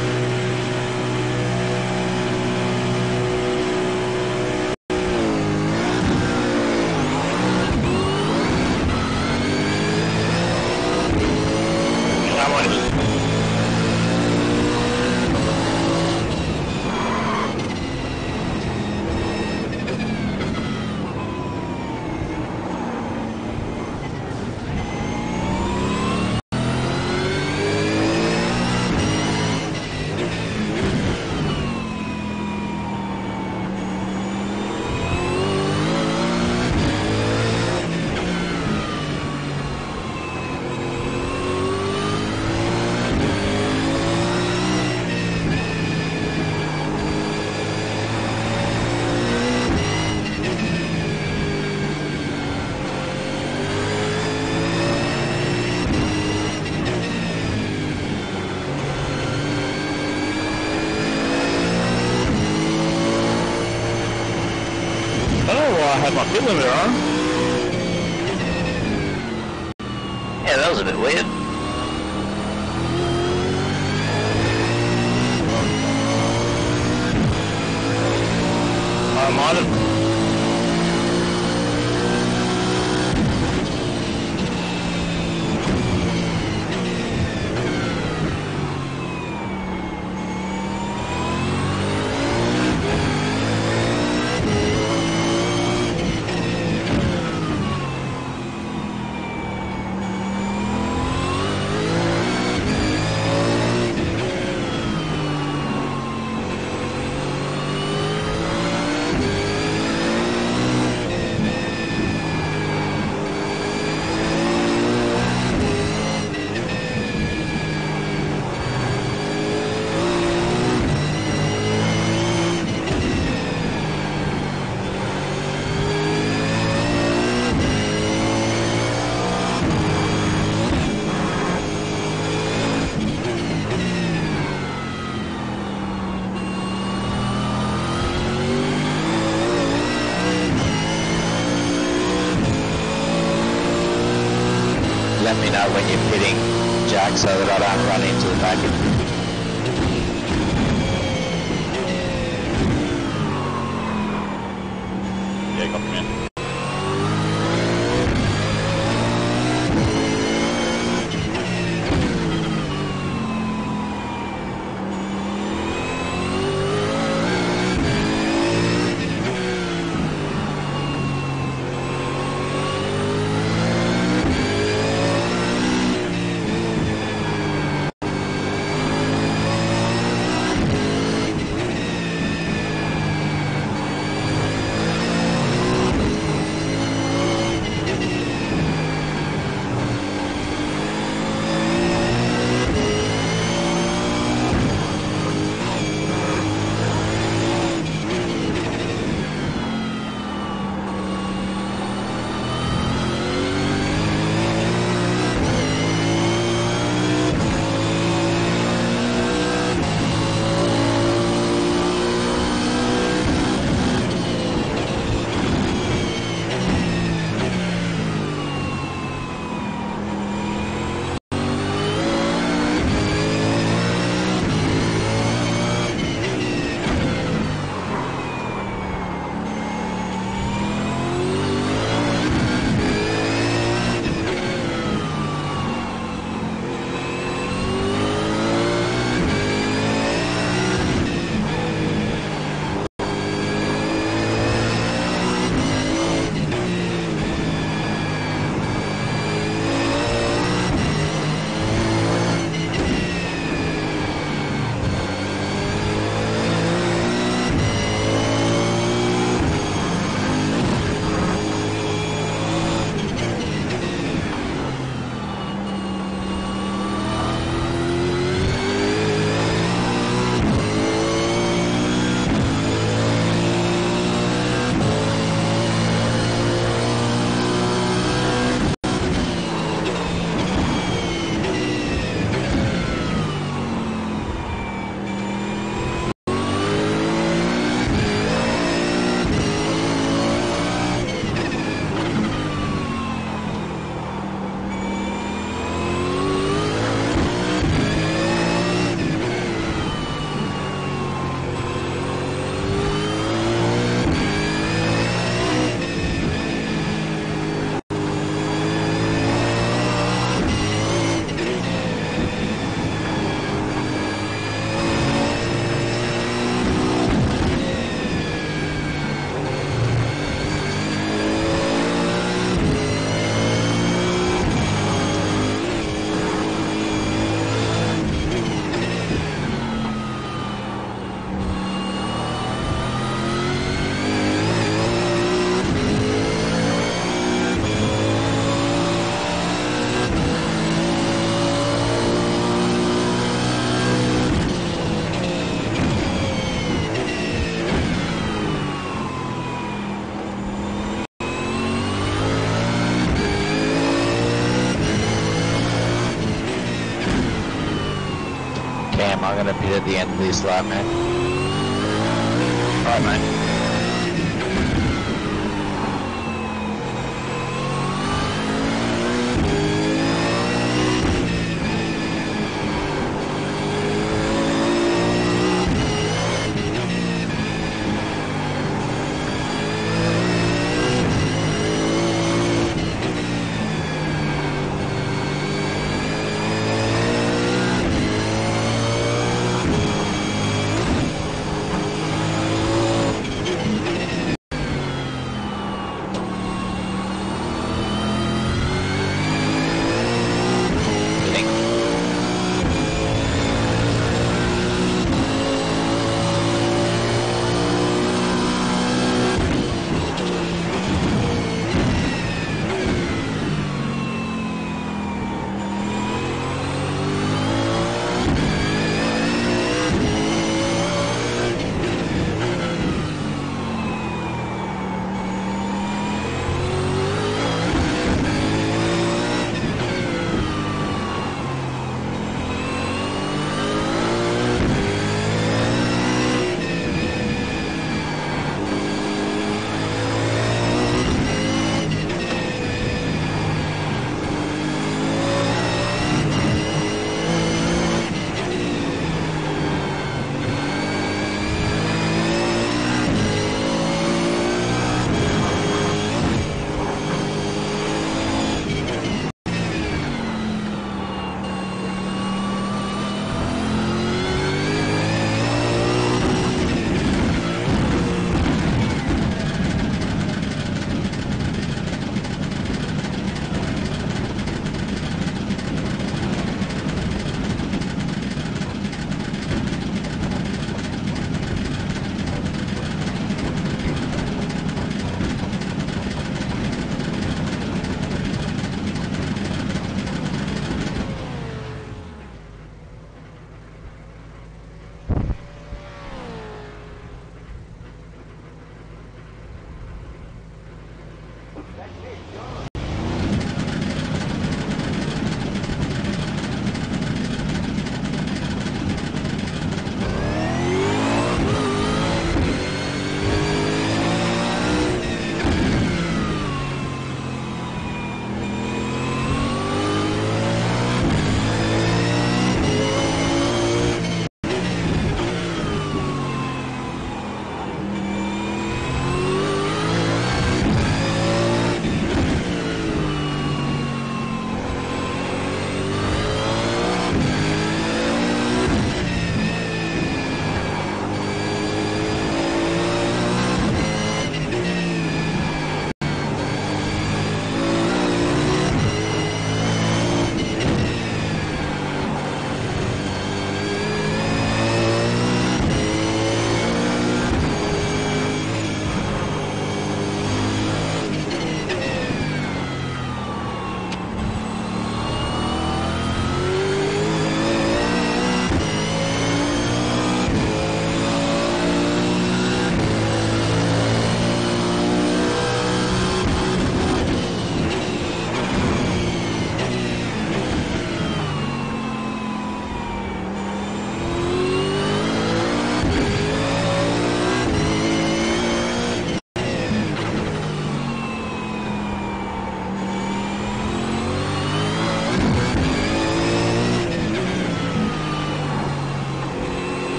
I don't know why I had my speed limiter on. Yeah, that was a bit weird. I might have... Let me know when you're pitting, Jack, so that I don't run into the package. Yeah, copy, man. Cam, I'm gonna pit at the end of this lap, man. Alright, mate.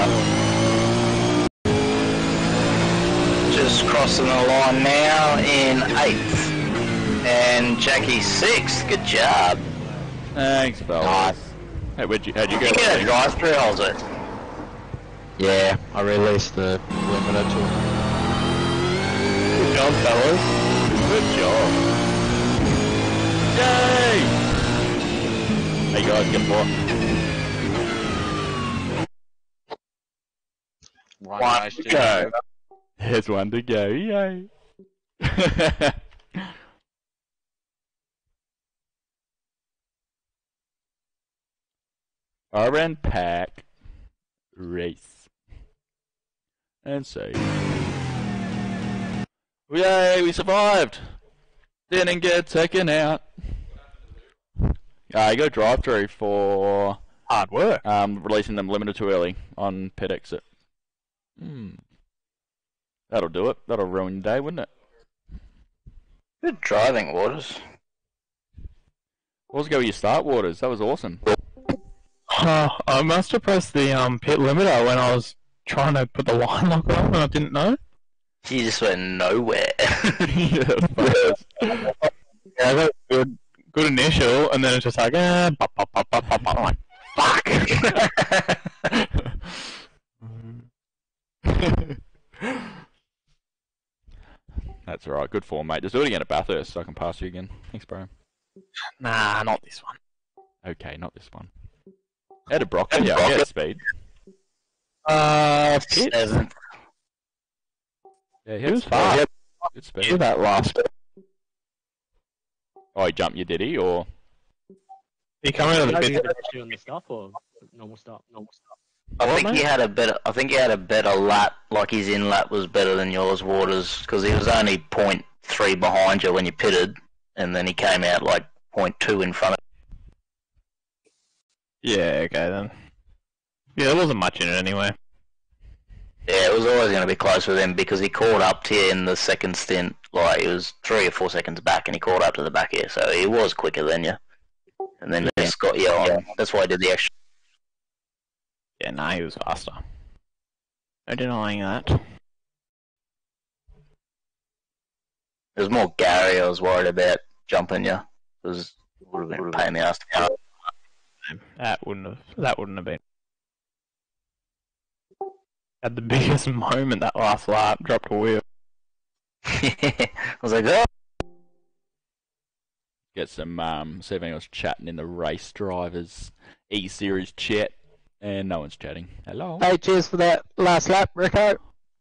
Just crossing the line now in 8th. And Jackie 6th. Good job. Thanks, fellas. Nice. Hey, how'd you go? You get a drive-through, was it? Yeah, I released the limiter to him. Good job, fellas. Good job. Yay! Hey guys, get more. One race to go. There's one to go, yay! RN pack race and save. Yay, we survived! Didn't get taken out. You got drive through for Hard work. releasing them limited too early on pit exit. That'll do it. That'll ruin your day, wouldn't it? Good driving, Waters. Let's go with your start, Waters. That was awesome. I must have pressed the pit limiter when I was trying to put the line lock on and I didn't know. You just went nowhere. Yeah, Yeah, I got a good initial, and then it's just like, pop, pop, pop, pop, pop, pop. I'm like, fuck! That's alright. Good form, mate. Just do it again at Bathurst so I can pass you again. Thanks, bro. Nah, not this one. Okay, not this one. Out of Brocq. Yeah, I get speed. Pit. 7th. Yeah, He was fast. Good Yeah, speed. that last bit. Oh, he jumped you, did he? Or He come out of the Did you pit. get doing the stuff or normal stuff? I What, think mate? he had a better lap. Like his in lap was better than yours, Waters, because he was only 0.3 behind you when you pitted, and then he came out like 0.2 in front of. Yeah, okay then. Yeah, there wasn't much in it anyway. Yeah, it was always going to be close with him because he caught up to you in the second stint. Like it was 3 or 4 seconds back, and he caught up to the back here, so he was quicker than you. And then he just got you on. That's why I did the extra. Yeah, nah, he was faster. No denying that. It was more Gary I was worried about jumping you. It would have been a pain in the ass to count. That wouldn't have been. Had the biggest moment that last lap, dropped a wheel. I was like, oh. get some, see if anyone's chatting in the race drivers E-Series chat. And no one's chatting. Hello? Hey, cheers for that last lap, Rico.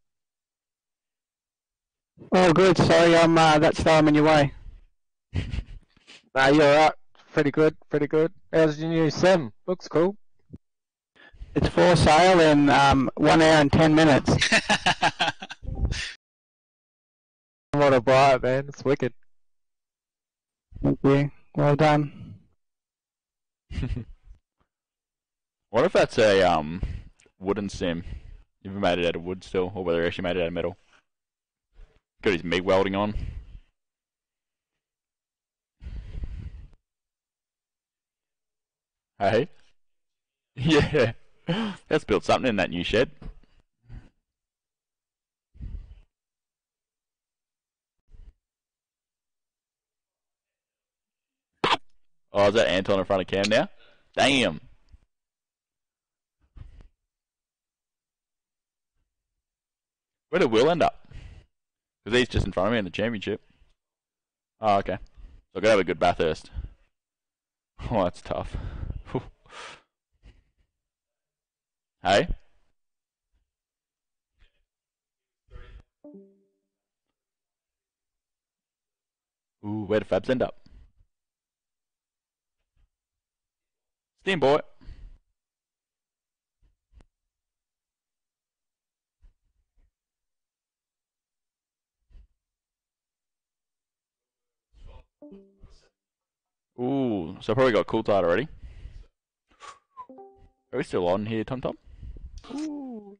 Oh, good. Sorry, I'm that's time in your way. Nah, you're alright. Pretty good, pretty good. How's your new sim? Looks cool. It's for sale in 1 hour and 10 minutes. I want to buy it, man. It's wicked. Thank you. Well done. What if that's a wooden sim? You ever made it out of wood still, or whether he actually made it out of metal? Got his MIG welding on. Hey? Yeah. Let's build something in that new shed. Oh, is that Anton in front of Cam now? Damn. Where did Will end up? Because he's just in front of me in the championship. Oh, okay. So I've got to have a good Bathurst. Oh, that's tough. Hey? Ooh, where did Fabs end up? Steam boy. Ooh, so I probably got cool tide already. Are we still on here, Tom Tom? Ooh.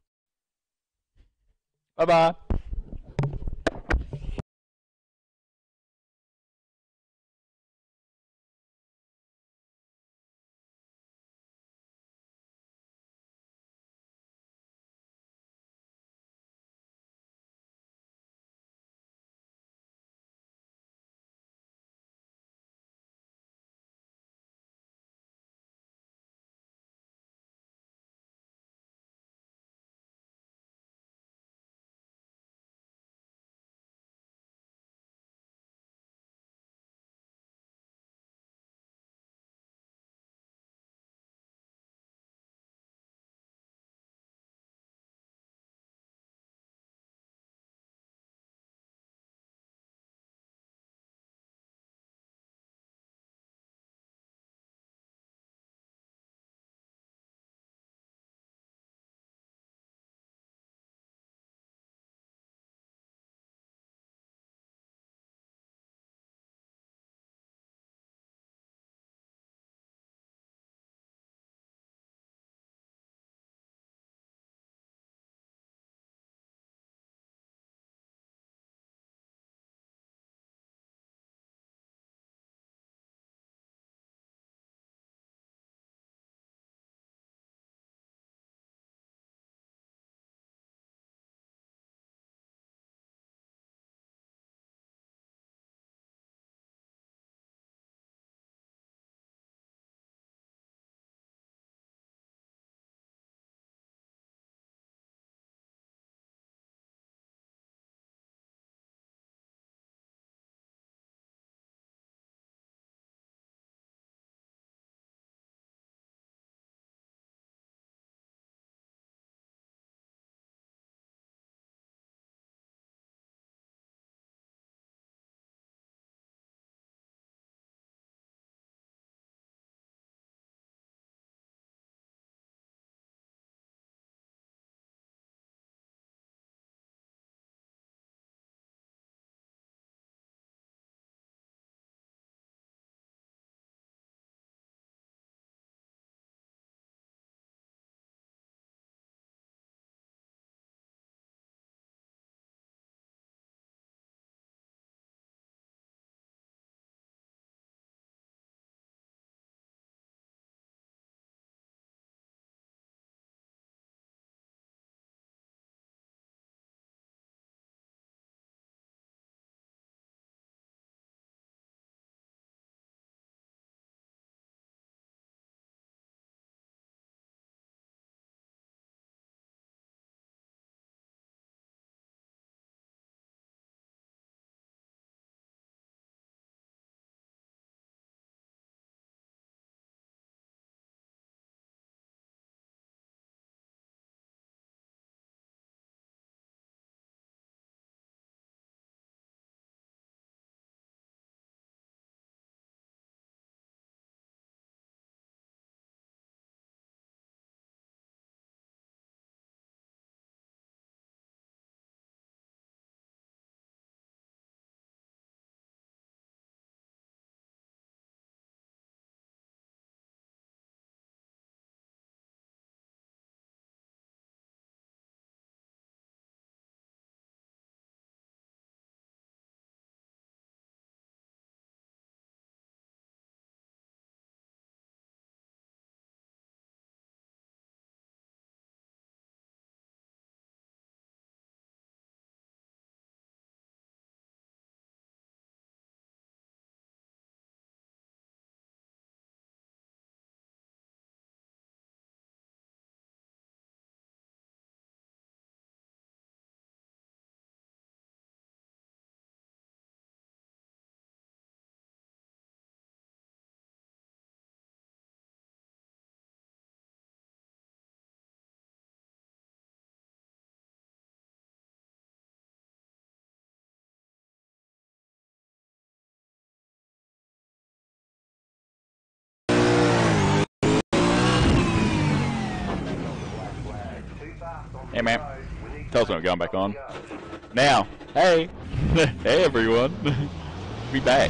Bye bye. Hey, man. Tell us when we're going back on. Now. Hey. Hey, everyone. We back.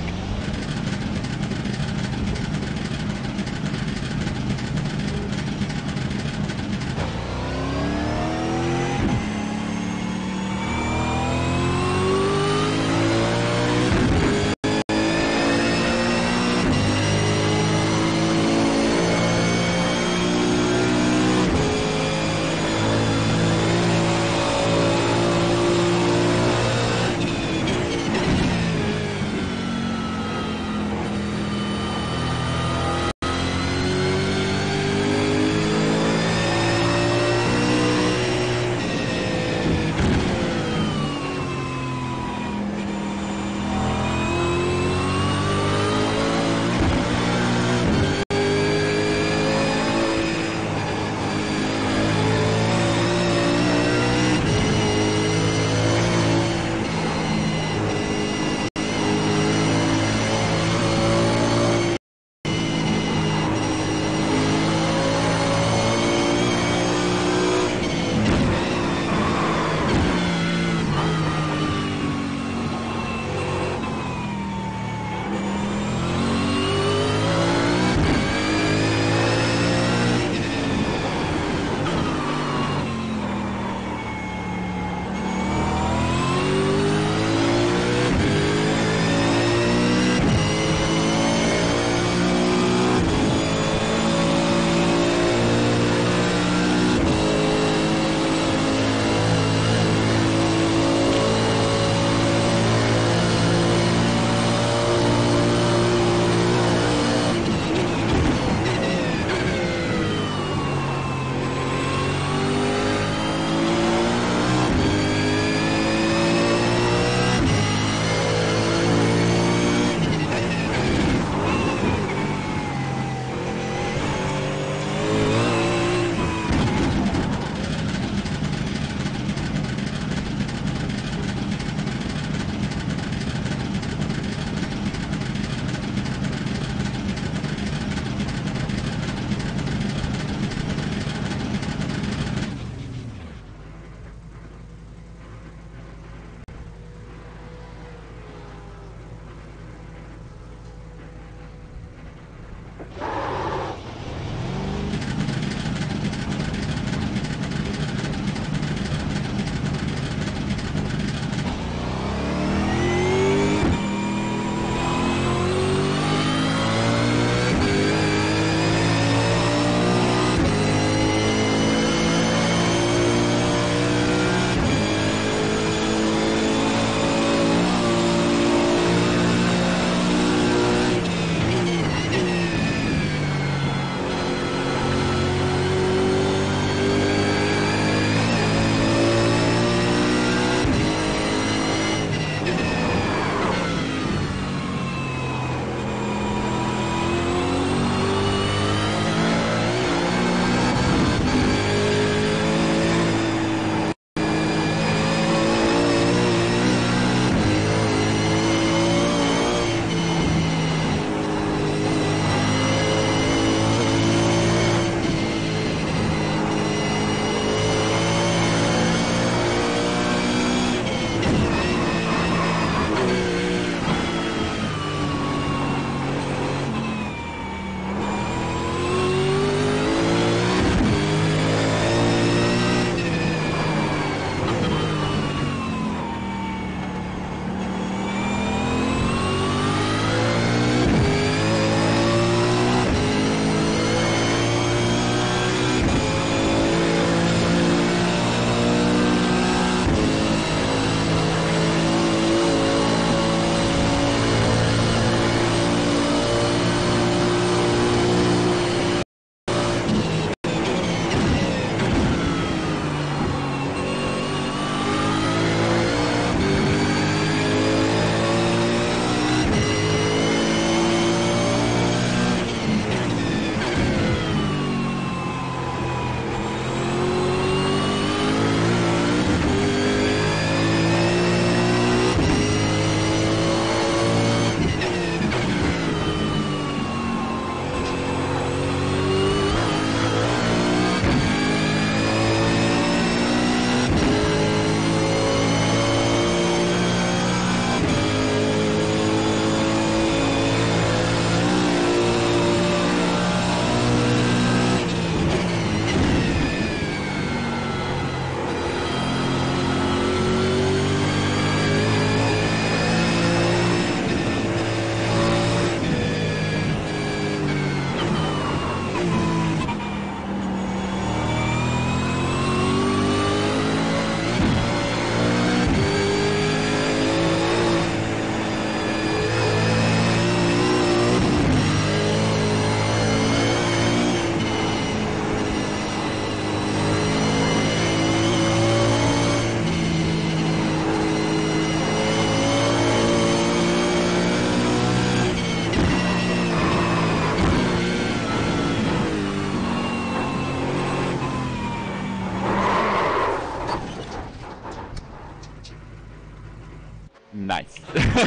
Nice.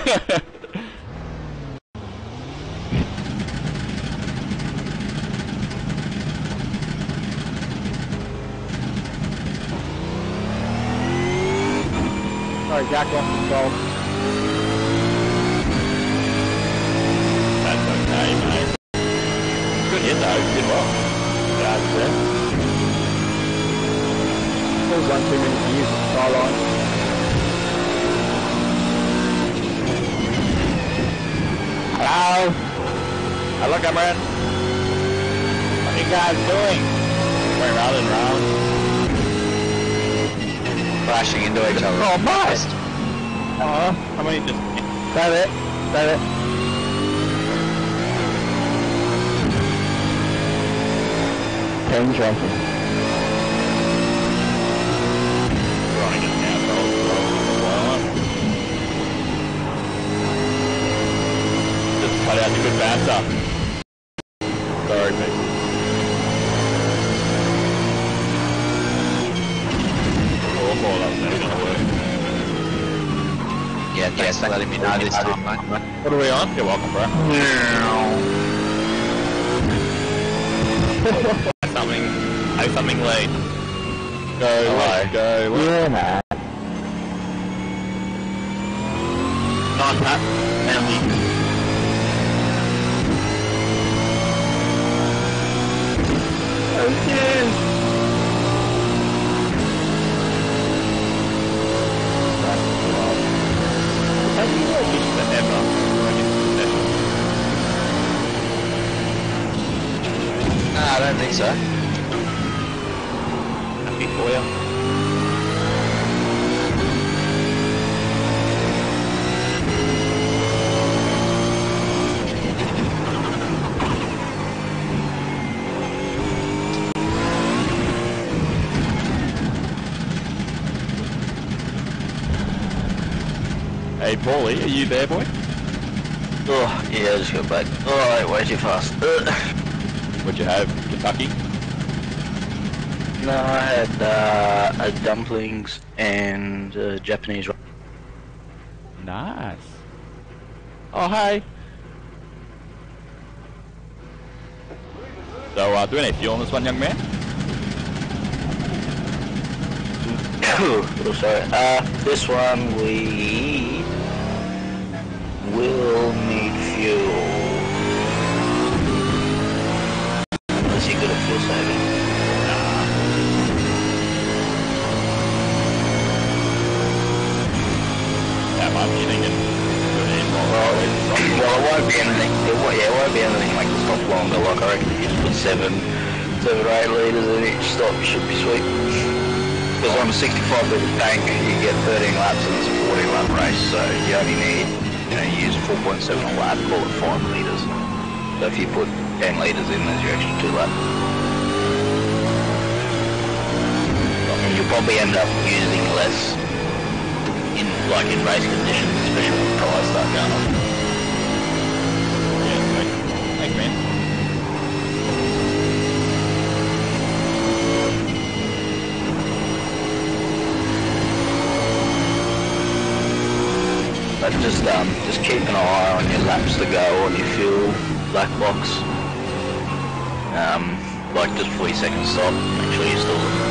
Sorry, Jack lost control. That's okay, mate. Good hit though, you did well. Yeah, that's it. There's 1 too many to use the skyline. Hello? Hello, Cameron. What are you guys doing? Going round and round. Crashing into each other. Oh, nice! I mean, just... That it. That it. Change racing. running it now, so just cut out the good banter. Sorry, mate. Oh, that's never gonna work. Yeah, thanks for letting me know this time, mate. What are we on? You're welcome, bro. something late. Go, let's go. Yeah, man. Not that. Family. Nah, I don't think so. Happy for you. Hey, Paulie, are you there, boy? Oh, yeah, I just got back. Oh, way too fast. What'd you have? Kentucky? No, I had dumplings and Japanese rice. Nice. Oh, hey. So, do we need fuel on this one, young man? Oh, sorry. This one we will need fuel. Unless you're good at fuel saving. How much you thinking? Well, it won't be anything. It won't be anything like the stop longer. Like I reckon if you just put 7 or 8 litres in each stop, should be sweet. Because on a 65 litre tank, you get 13 laps and it's a 40 lap race, so you only need, use 4.7 a lap, call it 5 litres. So if you put 10 litres in, there's your extra 2 laps. And you'll probably end up using less in race conditions, especially when the tyres start going on. Yeah, sweet. Thanks, man. But just keep an eye on your laps to go on your fuel black box. Just before your second stop, make sure you still.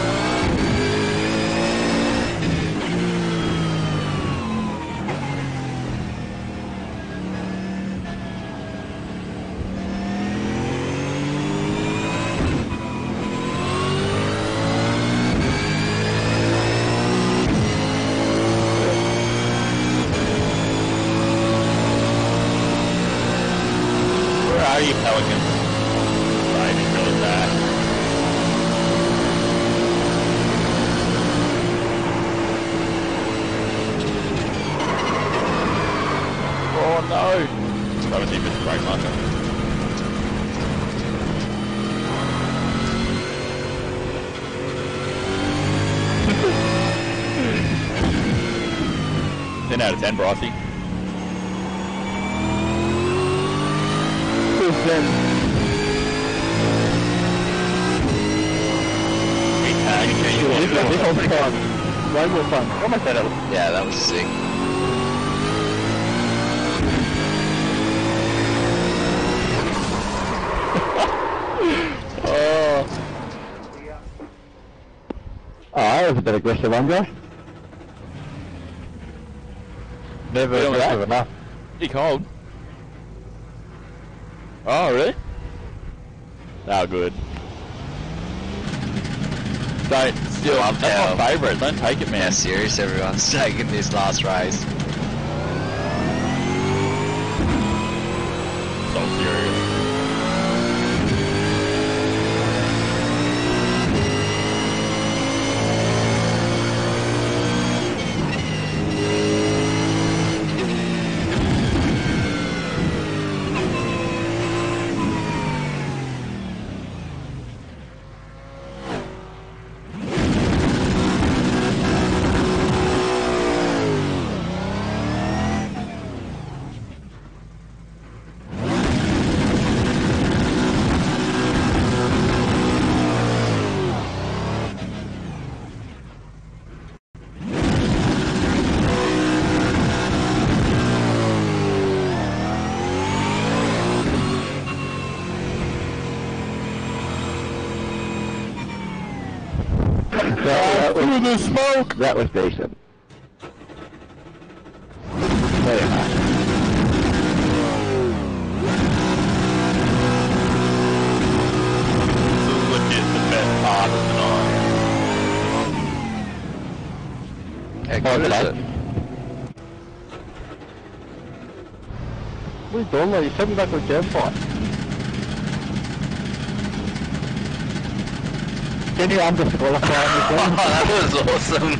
How are you, Pelicans? Driving really bad. Oh no! That was even a great marker. Ten out of 10, Brocq. This one's fun. Way more fun. Yeah, that was sick. Oh, that was a bit aggressive, Andre. Never Feeling aggressive that? enough. Pretty cold. Oh, really? Oh, good. Don't steal. Love That's how- my favourite. Don't take it, How man. serious everyone's taking this last race. So serious. Through the smoke! That was decent. Very nice. This is legit the best part of the night. How good is it? What are you doing, though? You took me back to a jam fight. Can you undisqualify me? Oh, that was awesome.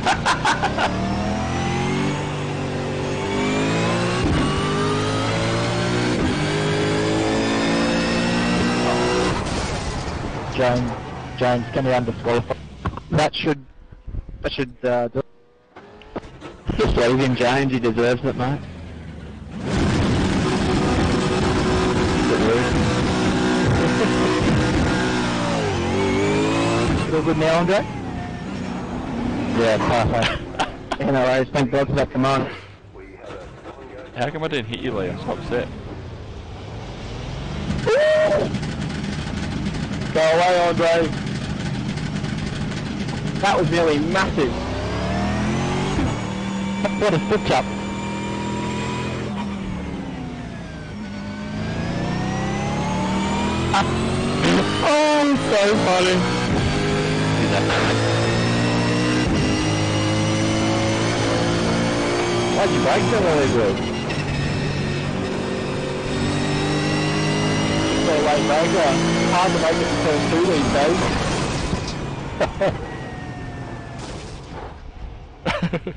James, can you undisqualify? That should do. Just leave him, James, he deserves it, mate. Feel good now, Andre? Yeah, perfect. Anyways, thank God for that command. How come I didn't hit you, Lee? I'm so upset. Go away, Andre. That was nearly massive. What a switch up. Oh, so funny. Why'd you break so really good? So late breaker. Hard to make it to turn 2 these days.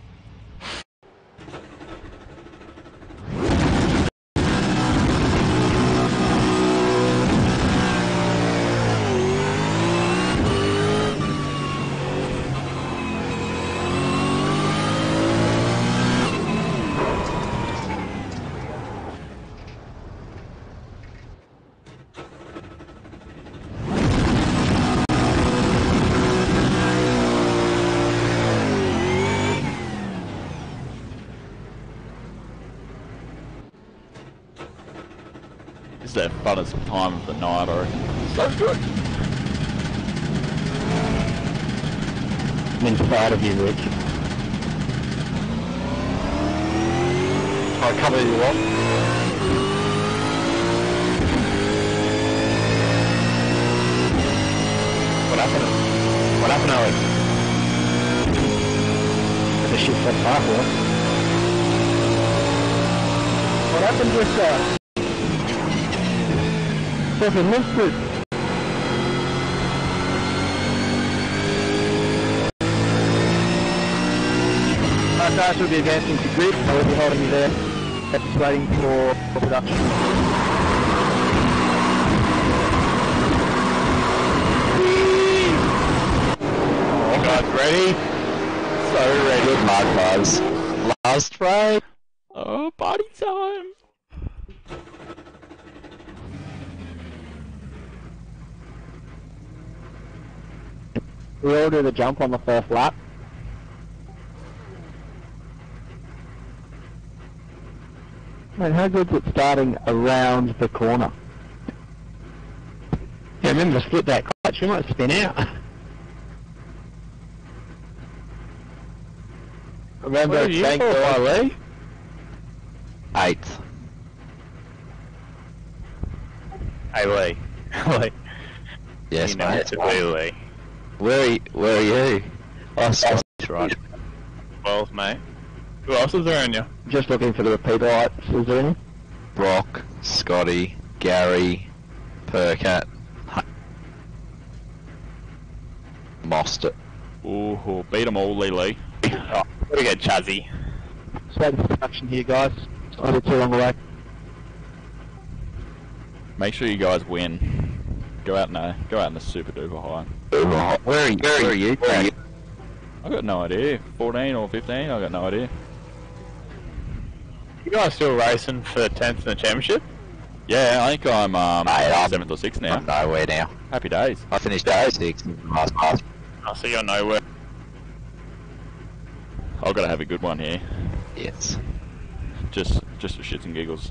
This is the funnest time of the night, I reckon. So good. I'm inside of you, Rich. I'll cover you up. What happened? What happened, Alex? The shift that halfway. What happened with fucking Lifted? My car should be advancing to grid. I will be holding you there. Just waiting for production. You guys ready? So ready. Good luck, guys. Last race. Oh, party time. We all do the jump on the first lap. Man, how good's it starting around the corner? Yeah, remember to split that clutch, you might spin out. Remember, What are you thank for, God. Lee? 8th. Hey, Lee. Lee. Yes, You know mate. it to be, Lee. Where are you? Oh, Scott's right. 12th, mate. Who else is there in you? Just looking for the repeat lights. Is there any? Brocq, Scotty, Gary, Percat, Mostert. Ooh, beat them all, Lee. Oh, we get Chazzy. Slow production here, guys. It's not too long away. Make sure you guys win. Go out in the super duper high. Where are you? I got no idea. 14 or 15? I got no idea. You guys still racing for 10th in the championship? Yeah, I think I'm Mate, I'm 7th or 6th now. I'm nowhere now. Happy days. I finished 06 in the last pass. I see you're nowhere. I've got to have a good one here. Yes. Just for shits and giggles.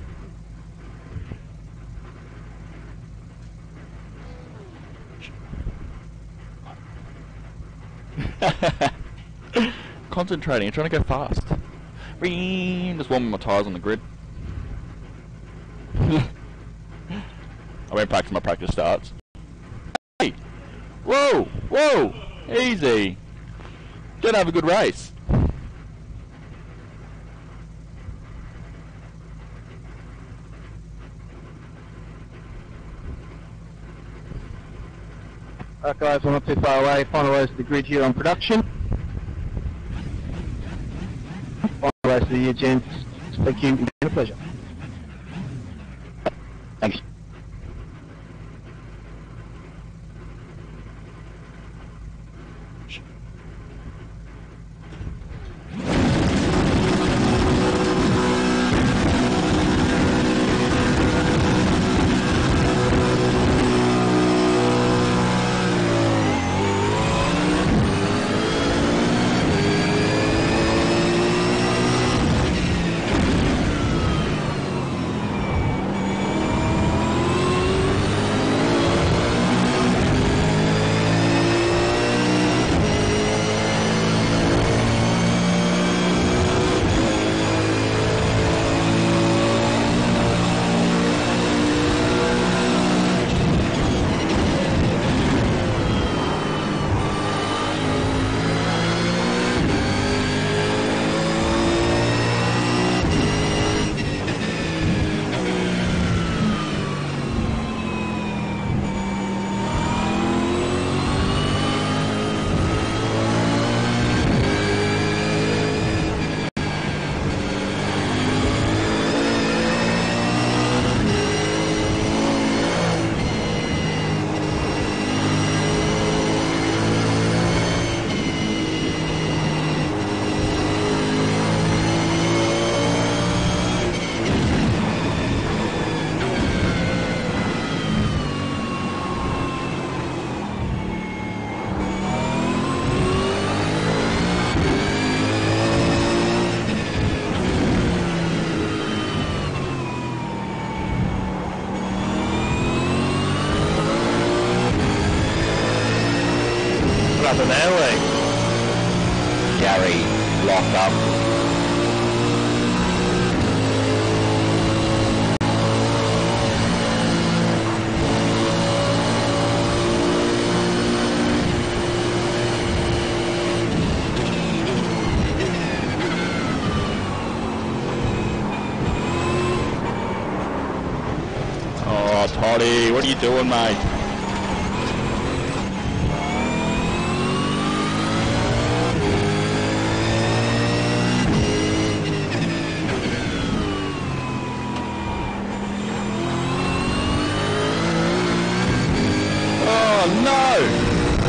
Concentrating, trying to go fast. Just warming my tyres on the grid. I went practice my practice starts. Hey! Whoa! Whoa! Easy! Gonna have a good race. Alright guys, we're not too far away. Final race of the grid here on production. Final race of the year, gents. Thank you. It's been a pleasure. Thanks. What happened there, Lee? Gary locked up. Oh, Toddy, what are you doing, mate? Oh, no!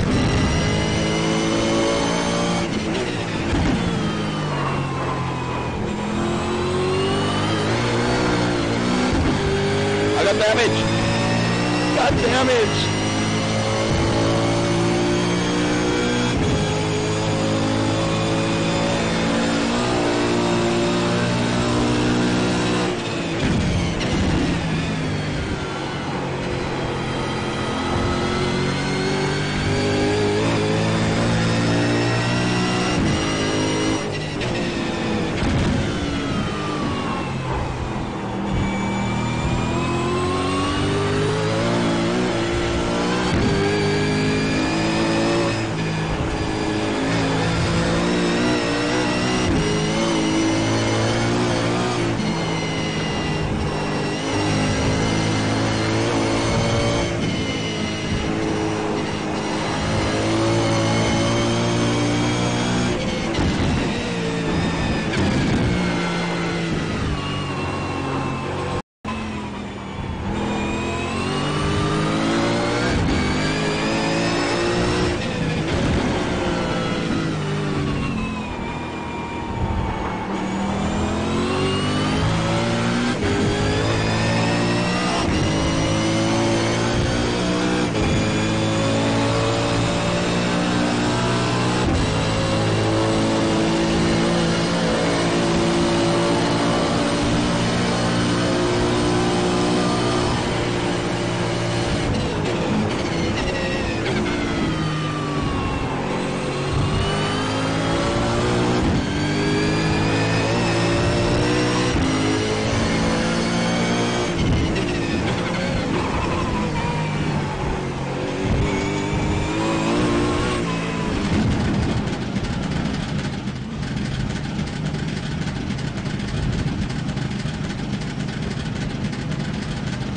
I got damage! Got damage!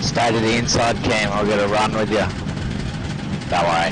Stay to the inside, Cam. I'll get a run with you. Don't worry.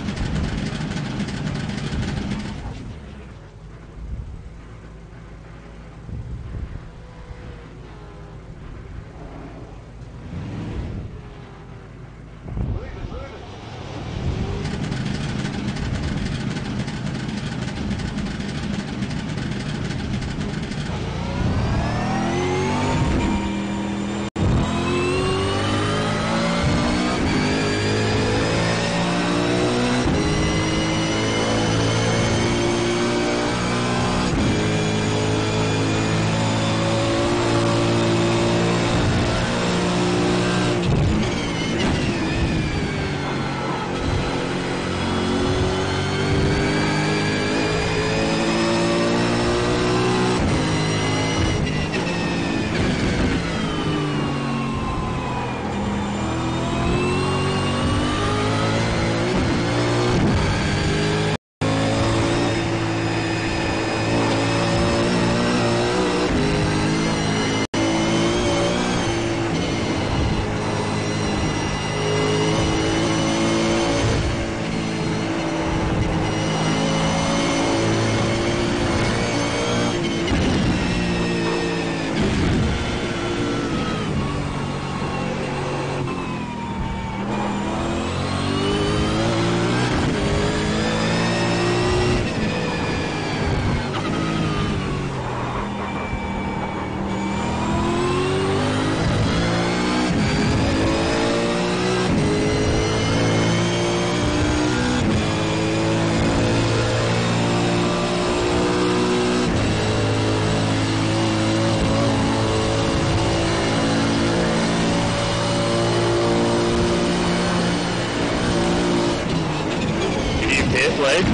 Blade?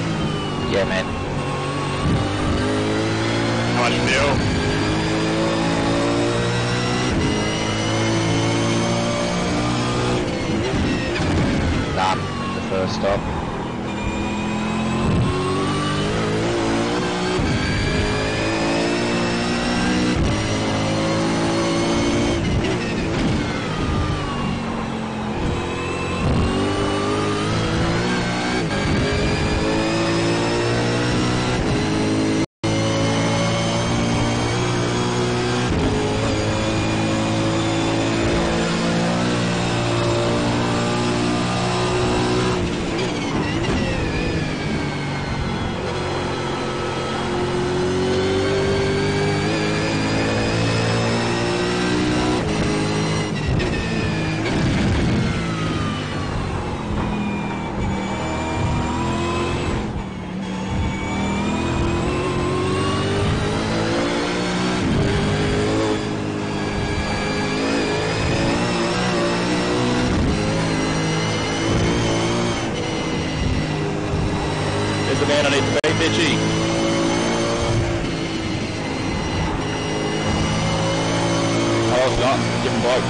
Yeah, man. How much fuel? None. The first stop. The man underneath the bait, Mitchy. Oh, it's not. Different bloke.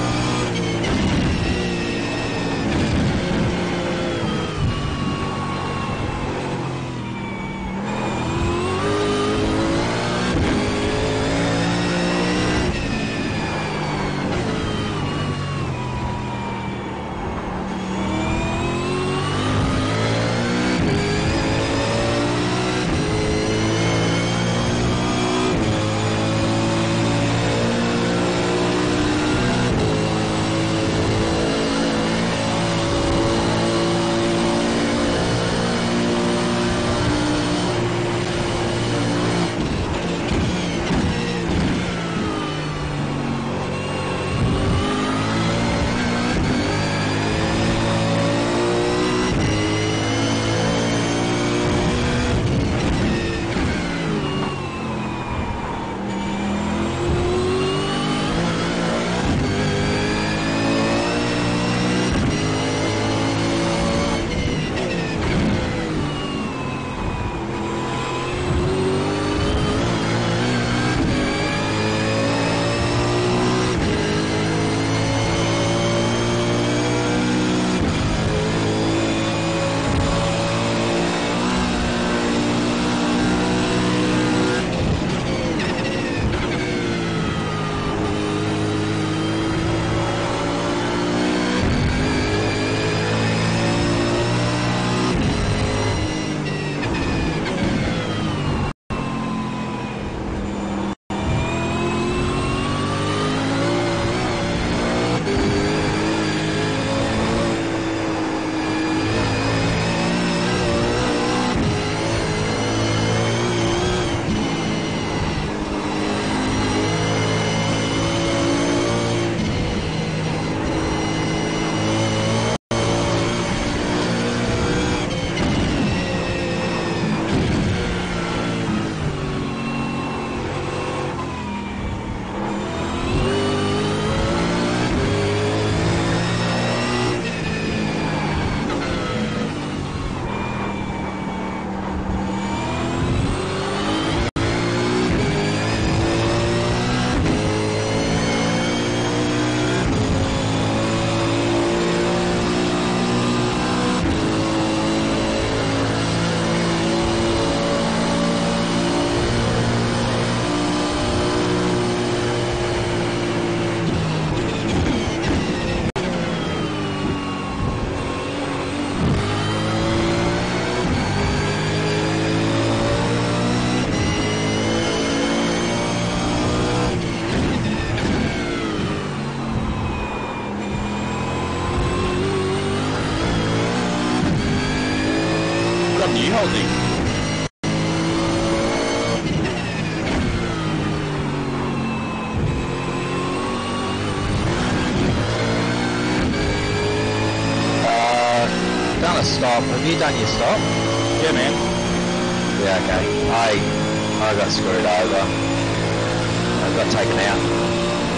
have you done your stop? Yeah, man. Yeah, okay. I got screwed over. I got taken out.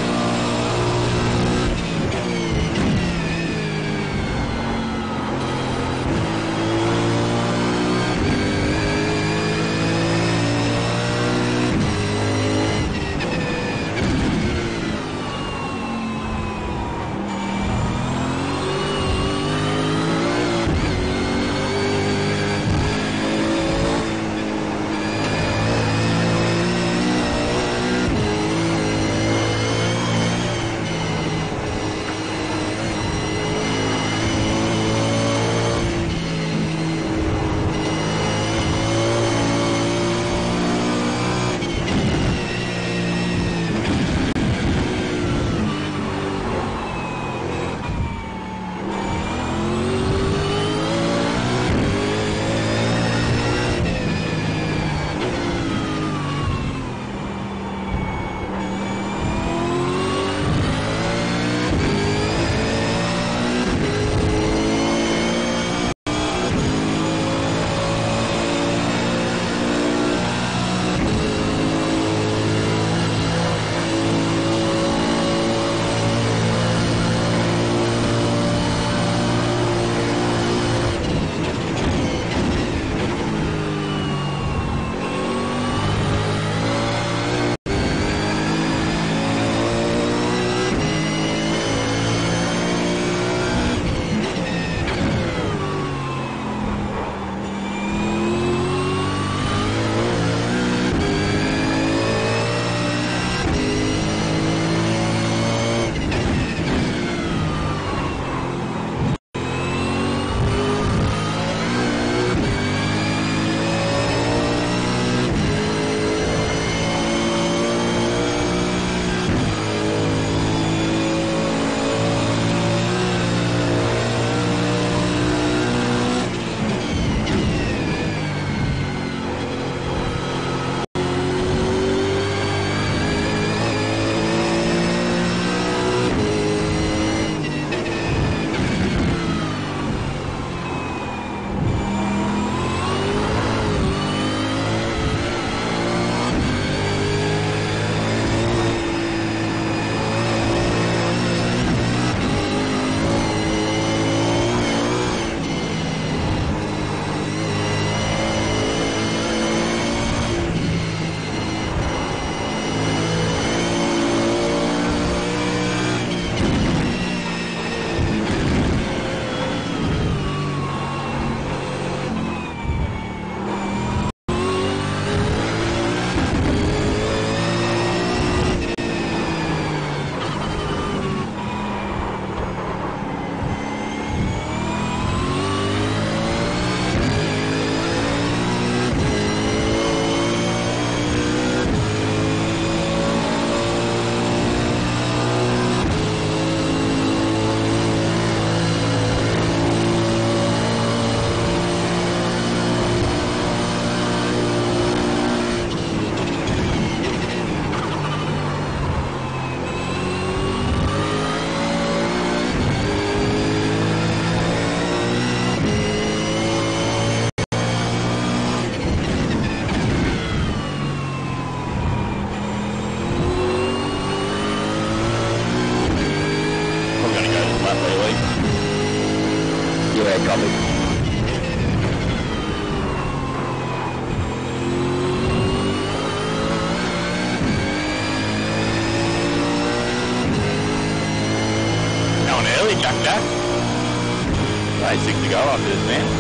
Jack. Hey, 6 to go after this, man.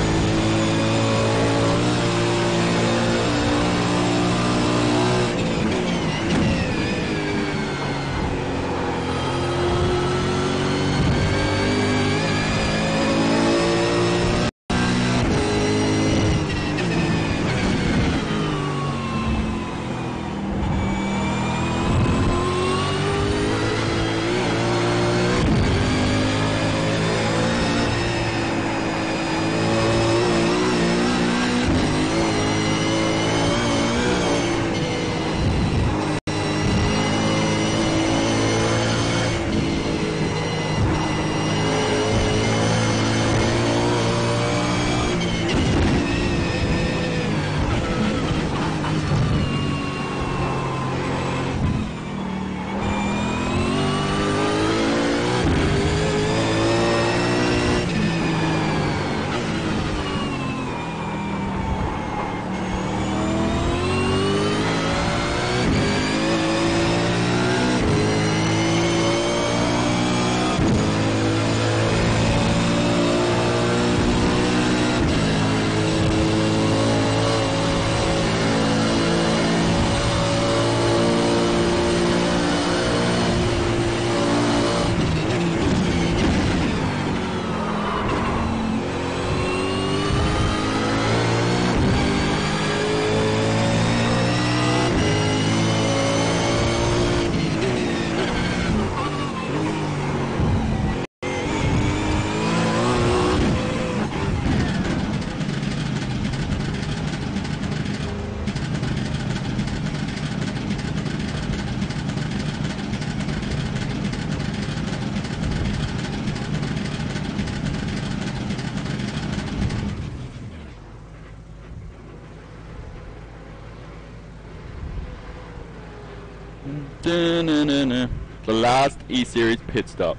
The last E-Series pit stop.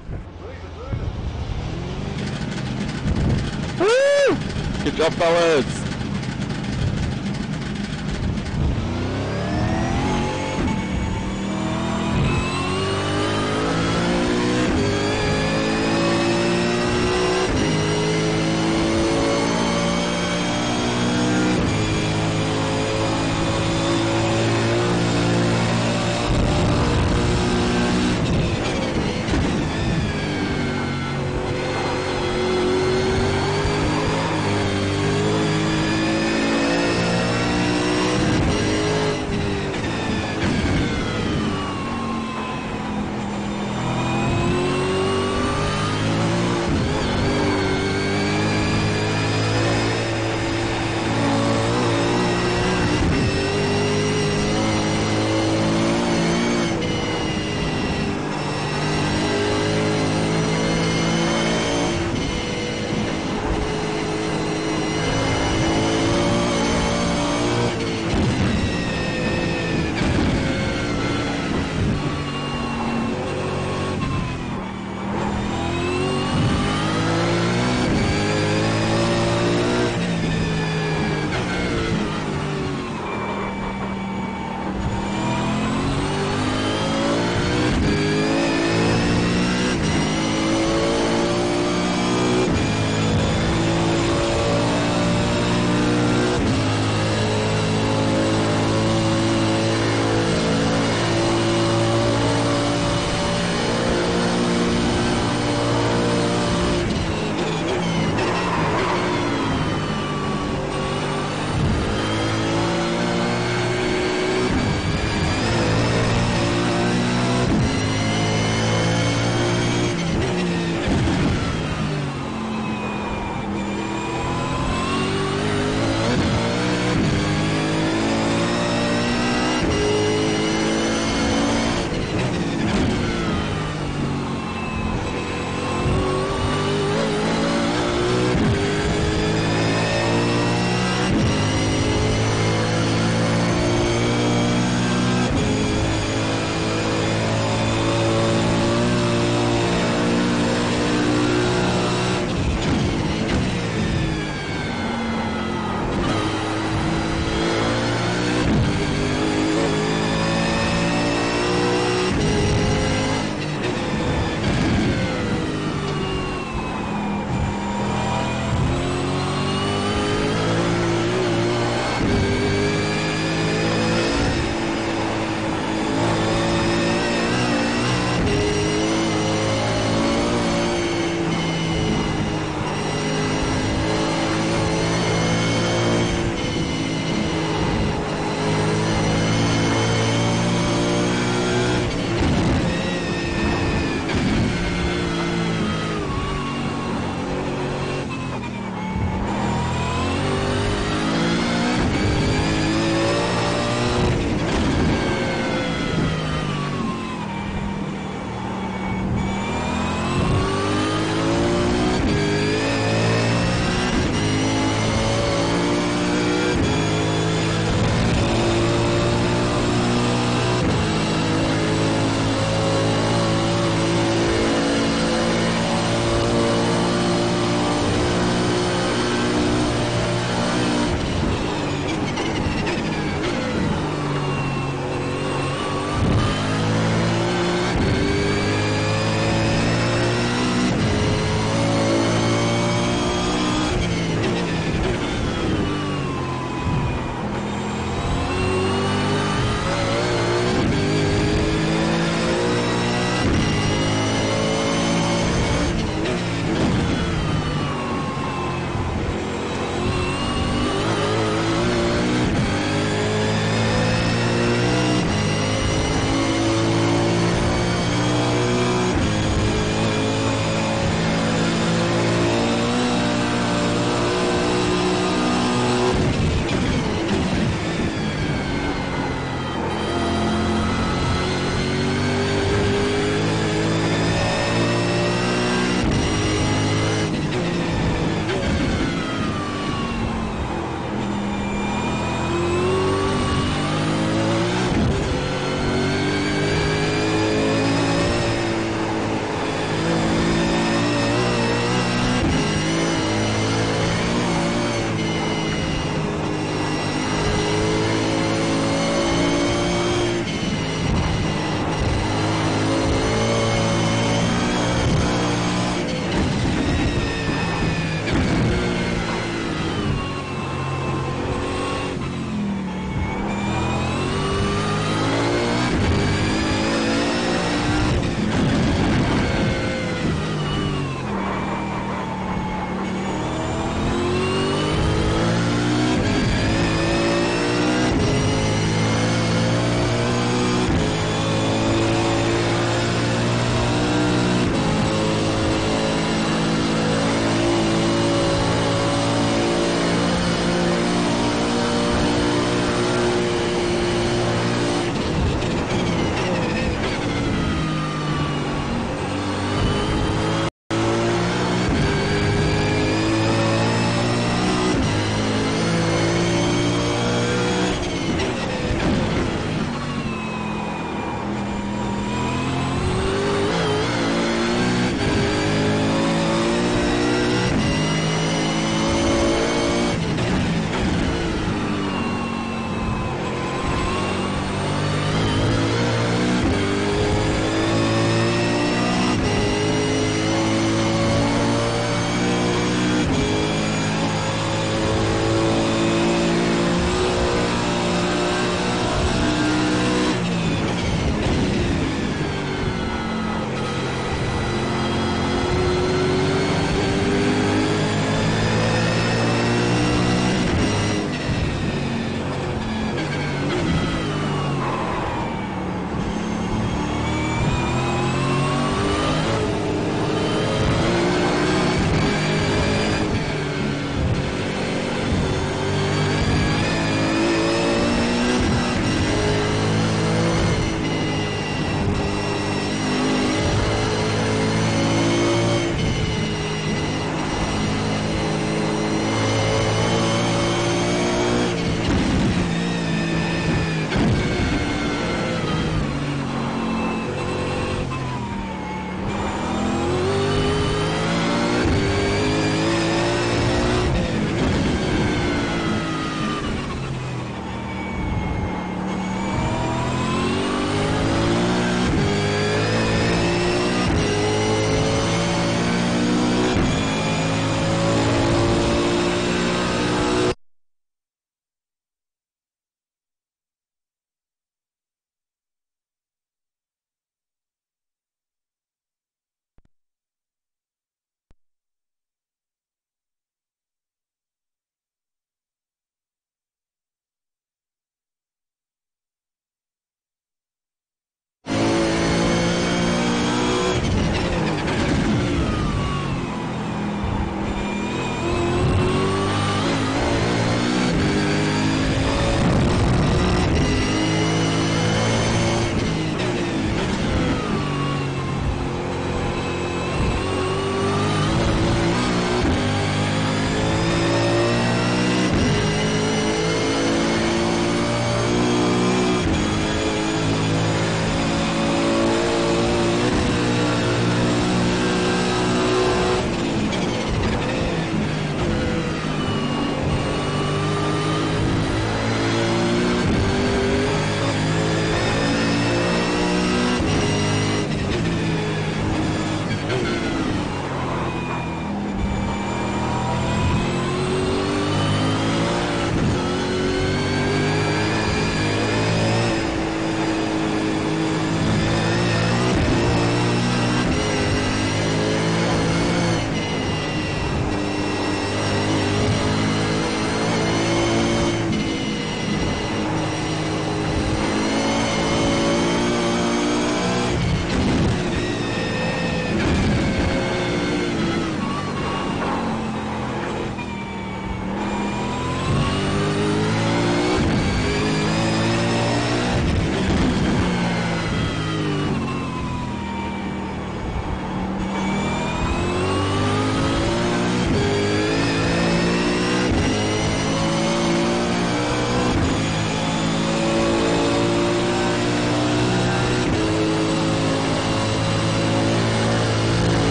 Woo! Good job, fellas!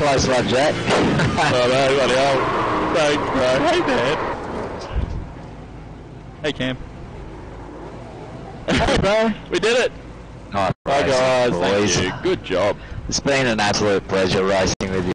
close one, Jack. Oh no, bloody hell. Thanks, bro. Hey, Dad. Hey, Cam. Hey, bro. We did it. Nice Bye, racing, guys. boys. Thank you. Good job. It's been an absolute pleasure racing with you.